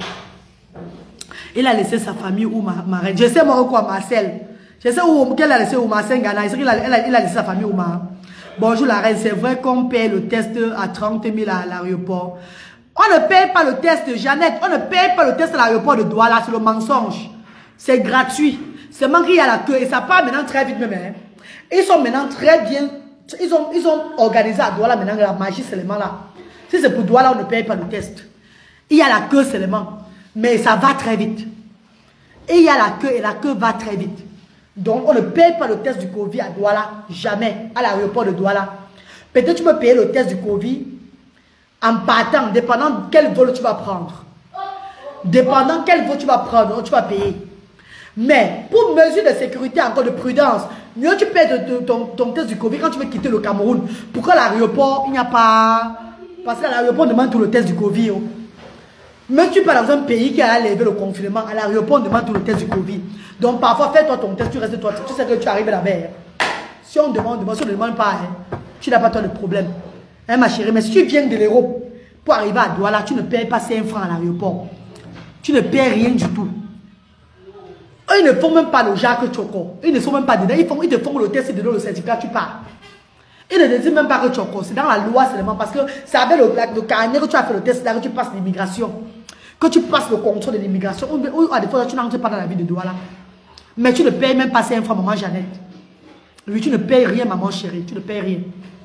S1: Il a laissé sa famille ou ma reine. Je sais moi quoi, Marcel. Je sais où qu'elle a laissé ou Marcel Ghana. Il a laissé sa famille ou ma. Bonjour la reine, c'est vrai qu'on paye le test à 30 000 à l'aéroport. On ne paye pas le test, Jeannette. On ne paye pas le test à l'aéroport de Douala, c'est le mensonge. C'est gratuit. Seulement qu'il y a la queue et ça part maintenant très vite même. Hein. Ils sont maintenant très bien. Ils ont organisé à Douala maintenant la magie seulement là. Si c'est pour Douala, on ne paye pas le test. Il y a la queue seulement. Mais ça va très vite. Et il y a la queue et la queue va très vite. Donc on ne paye pas le test du Covid à Douala. Jamais. À l'aéroport de Douala. Peut-être tu peux payer le test du Covid en partant, dépendant de quel vol tu vas prendre. Dépendant quel vol tu vas prendre, tu vas payer. Mais pour mesure de sécurité, encore de prudence, mieux tu payes ton test du Covid quand tu veux quitter le Cameroun. Pourquoi à l'aéroport, il n'y a pas... Parce qu'à l'aéroport, on demande tout le test du Covid. Oh. Même tu pars dans un pays qui a levé le confinement, à l'aéroport, on demande tout le test du Covid. Donc parfois, fais-toi ton test, tu restes toi. Tu sais que tu arrives là-bas. Hein. Si on demande, si on ne demande pas, hein, tu n'as pas toi de problème. Hein, ma chérie, mais si tu viens de l'Europe pour arriver à Douala, tu ne payes pas 5 francs à l'aéroport. Tu ne payes rien du tout. Eux, ils ne font même pas le Jacques Choco. Ils ne sont même pas dedans. Ils te font le test, ils te donnent le certificat, tu pars. Ils ne te disent même pas que Choco. C'est dans la loi seulement parce que c'est avec le carnet que tu as fait le test, là que tu passes l'immigration. Que tu passes le contrôle de l'immigration. Ou à des fois, tu n'entres pas dans la vie de Douala. Mais tu ne payes même pas 5 francs, maman Jeannette. Oui, tu ne payes rien, maman chérie. Tu ne payes rien.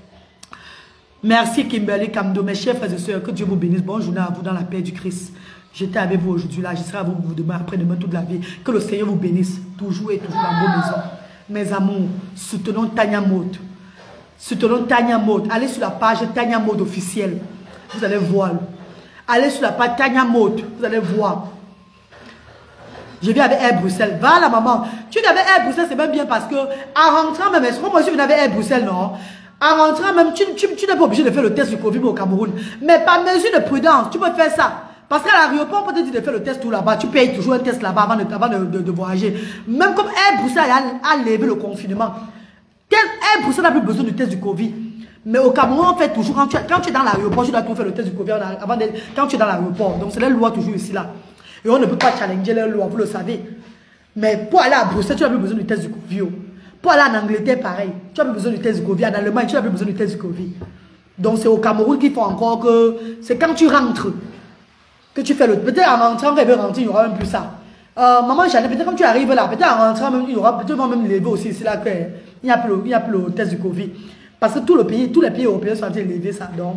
S1: Merci Kimberly Kamdo, mes chers frères et sœurs. Que Dieu vous bénisse. Bonne journée à vous dans la paix du Christ. J'étais avec vous aujourd'hui là, je serai avec vous demain, après-demain, toute la vie. Que le Seigneur vous bénisse, toujours et toujours dans vos maisons. Mes amours, soutenons Tanya Mode. Soutenons Tanya Mode. Allez sur la page Tanya Mode officielle. Vous allez voir. Allez sur la page Tanya Mode. Vous allez voir. Je viens avec Air Bruxelles. Va la maman. Tu viens avec Air Bruxelles, c'est même bien parce que en rentrant même, est-ce que moi je viens avec Air Bruxelles, non? En rentrant même, tu n'es pas obligé de faire le test du Covid au Cameroun. Mais par mesure de prudence, tu peux faire ça. Parce qu'à l'aéroport, on peut te dire de faire le test tout là-bas. Tu payes toujours un test là-bas avant de voyager. Même comme Air Bruxelles a levé le confinement. Air Bruxelles n'a plus besoin du test du Covid. Mais au Cameroun, on fait toujours, quand tu es dans l'aéroport, tu dois toujours faire le test du Covid quand tu es dans l'aéroport. Donc c'est la loi toujours ici là. Et on ne peut pas challenger les lois, vous le savez. Mais pour aller à Bruxelles, tu n'as plus besoin du test du Covid. Pour aller en Angleterre, pareil. Tu n'as plus besoin du test du Covid. En Allemagne, tu n'as plus besoin du test du Covid. Donc c'est au Cameroun qu'il faut encore que... C'est quand tu rentres que tu fais le... Peut-être en rentrant, quand il veut rentrer, il n'y aura même plus ça. Maman Jeannette, peut-être quand tu arrives là, peut-être en rentrant, même, il y aura peut-être même lever aussi. C'est là qu'il n'y a plus le test du Covid. Parce que tous les pays européens sont en train de lever ça. Donc,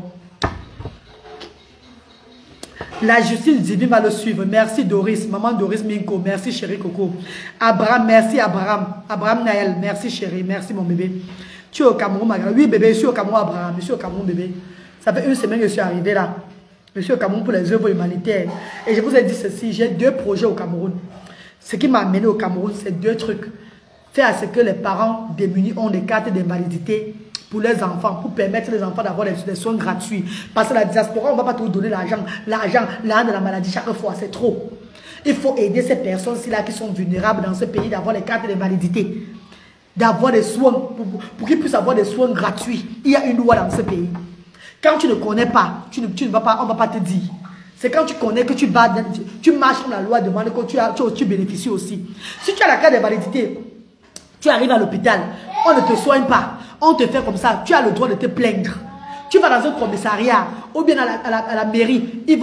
S1: la justice divine va le suivre. Merci Doris, maman Doris Minko. Merci chérie Coco. Abraham, merci Abraham. Abraham Naël, merci chérie. Merci mon bébé. Tu es au Cameroun, ma grande. Oui bébé, je suis au Cameroun Abraham. Je suis au Cameroun bébé. Ça fait une semaine que je suis arrivé là. Je suis au Cameroun pour les œuvres humanitaires. Et je vous ai dit ceci, j'ai 2 projets au Cameroun. Ce qui m'a amené au Cameroun, c'est 2 trucs. Faire à ce que les parents démunis ont des cartes d'invalidité pour les enfants, pour permettre les enfants d'avoir des soins gratuits. Parce que la diaspora, on ne va pas tout donner l'argent de la maladie chaque fois, c'est trop. Il faut aider ces personnes-ci là qui sont vulnérables dans ce pays d'avoir les cartes d'invalidité, d'avoir des soins, pour qu'ils puissent avoir des soins gratuits. Il y a une loi dans ce pays. Quand tu ne connais pas, tu ne vas pas, on ne va pas te dire. C'est quand tu connais que tu marches comme la loi demande que tu bénéficies aussi. Si tu as la carte d'invalidité, tu arrives à l'hôpital, on ne te soigne pas, on te fait comme ça, tu as le droit de te plaindre. Tu vas dans un commissariat ou bien à la mairie, ils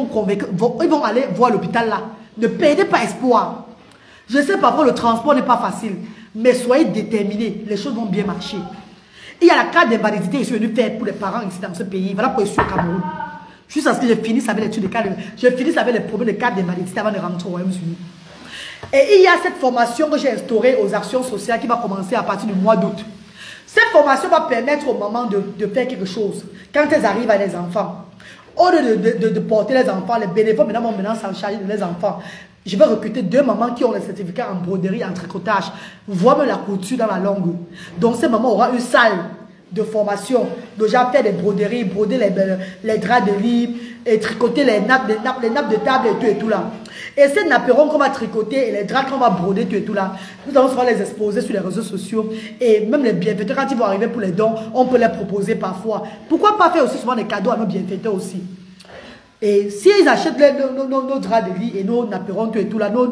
S1: vont aller voir l'hôpital là. Ne perdez pas espoir. Je sais parfois le transport n'est pas facile, mais soyez déterminés, les choses vont bien marcher. Il y a la carte d'invalidité que je suis venu faire pour les parents ici dans ce pays. Voilà pourquoi je suis au Cameroun. Juste à ce que je finisse avec l'étude de carte. Je finisse avec les problèmes de carte d'invalidité avant de rentrer au Royaume-Uni. Et il y a cette formation que j'ai instaurée aux actions sociales qui va commencer à partir du mois d'août. Cette formation va permettre aux mamans de faire quelque chose quand elles arrivent à les enfants. Au lieu de porter les enfants, les bénévoles vont maintenant s'en charger de les enfants. Je vais recruter 2 mamans qui ont les certificats en broderie, en tricotage, voire même la couture dans la langue. Donc ces mamans auront une salle de formation, déjà faire des broderies, broder les draps de lit, et tricoter les nappes de table et tout là. Et ces napperons qu'on va tricoter et les draps qu'on va broder tout et tout là, nous allons souvent les exposer sur les réseaux sociaux. Et même les bienfaiteurs, quand ils vont arriver pour les dons, on peut les proposer parfois. Pourquoi pas faire aussi souvent des cadeaux à nos bienfaiteurs aussi? Et s'ils achètent nos draps de lit et nos napperons tout et tout là, nos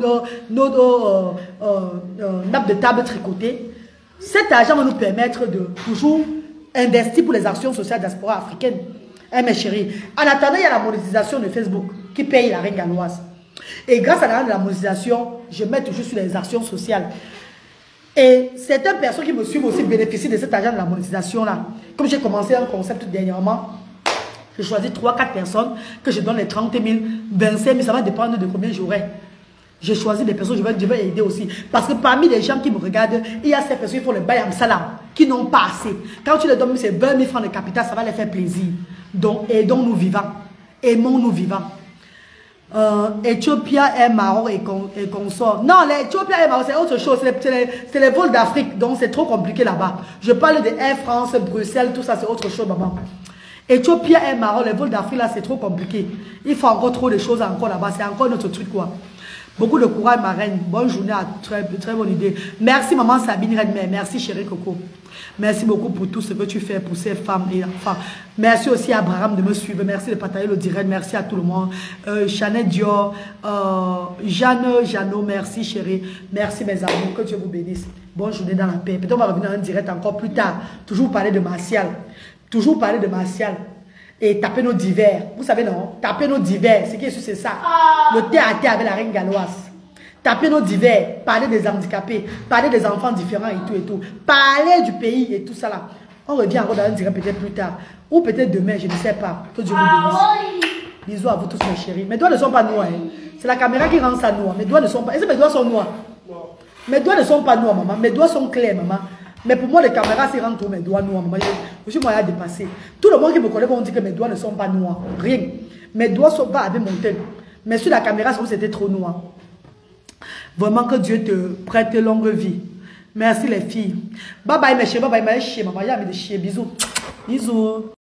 S1: nappes de table tricotées, cet argent va nous permettre de toujours investir pour les actions sociales diaspora africaine. Hein, mes chéris. En attendant, il y a la monétisation de Facebook qui paye la reine galloise. Et grâce à l'argent de la monétisation, je mets toujours sur les actions sociales. Et certaines personnes qui me suivent aussi bénéficient de cet argent de la monétisation-là. Comme j'ai commencé un concept dernièrement, je choisis 3-4 personnes que je donne les 30 000, 25 000, ça va dépendre de combien j'aurai. J'ai choisi des personnes, je vais aider aussi. Parce que parmi les gens qui me regardent, il y a ces personnes qui font le bail en salam, qui n'ont pas assez. Quand tu leur donnes ces 20 000 francs de capital, ça va les faire plaisir. Donc, aidons-nous vivants. Aimons-nous vivants. Éthiopie et Maroc et consorts. Non, l'Éthiopie et Maroc, c'est autre chose. C'est les vols d'Afrique. Donc, c'est trop compliqué là-bas. Je parle de Air France, Bruxelles, tout ça, c'est autre chose, maman. Éthiopie et Maroc, les vols d'Afrique, là, c'est trop compliqué. Il faut encore trop de choses encore là-bas. C'est encore notre truc, quoi. Beaucoup de courage, ma reine. Bonne journée, très bonne idée. Merci, maman Sabine Redmer. Merci, chérie Coco. Merci beaucoup pour tout ce que tu fais pour ces femmes et enfants. Merci aussi à Abraham de me suivre. Merci de partager le direct. Merci à tout le monde. Chanel Dior, Jeanne, Jeannot, merci, chérie. Merci, mes amours. Que Dieu vous bénisse. Bonne journée dans la paix. Peut-être on va revenir dans un direct encore plus tard. Toujours parler de Martial. Toujours parler de Martial. Et taper nos divers. Vous savez, non? Taper nos divers. Ce qui est sûr, c'est ça. Le thé à thé avec la reine galloise. Taper nos divers. Parler des handicapés. Parler des enfants différents et tout et tout. Parler du pays et tout ça là. On revient encore dans un direct peut-être plus tard. Ou peut-être demain, je ne sais pas. Que Dieu vous bénisse. Bisous à vous tous, mes chéris. Mes doigts ne sont pas noirs. Hein. C'est la caméra qui rend ça noir. Mes doigts ne sont pas. Est-ce que mes doigts sont noirs? Non. Mes doigts ne sont pas noirs, maman. Mes doigts sont clairs, maman. Mais pour moi, les caméras, c'est rendre tous mes doigts noirs. Je suis moyen à dépasser. Tout le monde qui me connaît va dire que mes doigts ne sont pas noirs. Rien. Mes doigts sont pas avec mon thème. Mais sur la caméra, c'était trop noir. Vraiment que Dieu te prête longue vie. Merci les filles. Bye bye mes chéris. Bye bye mes chéris. Maman, il y a des chiens. Bisous. Bisous.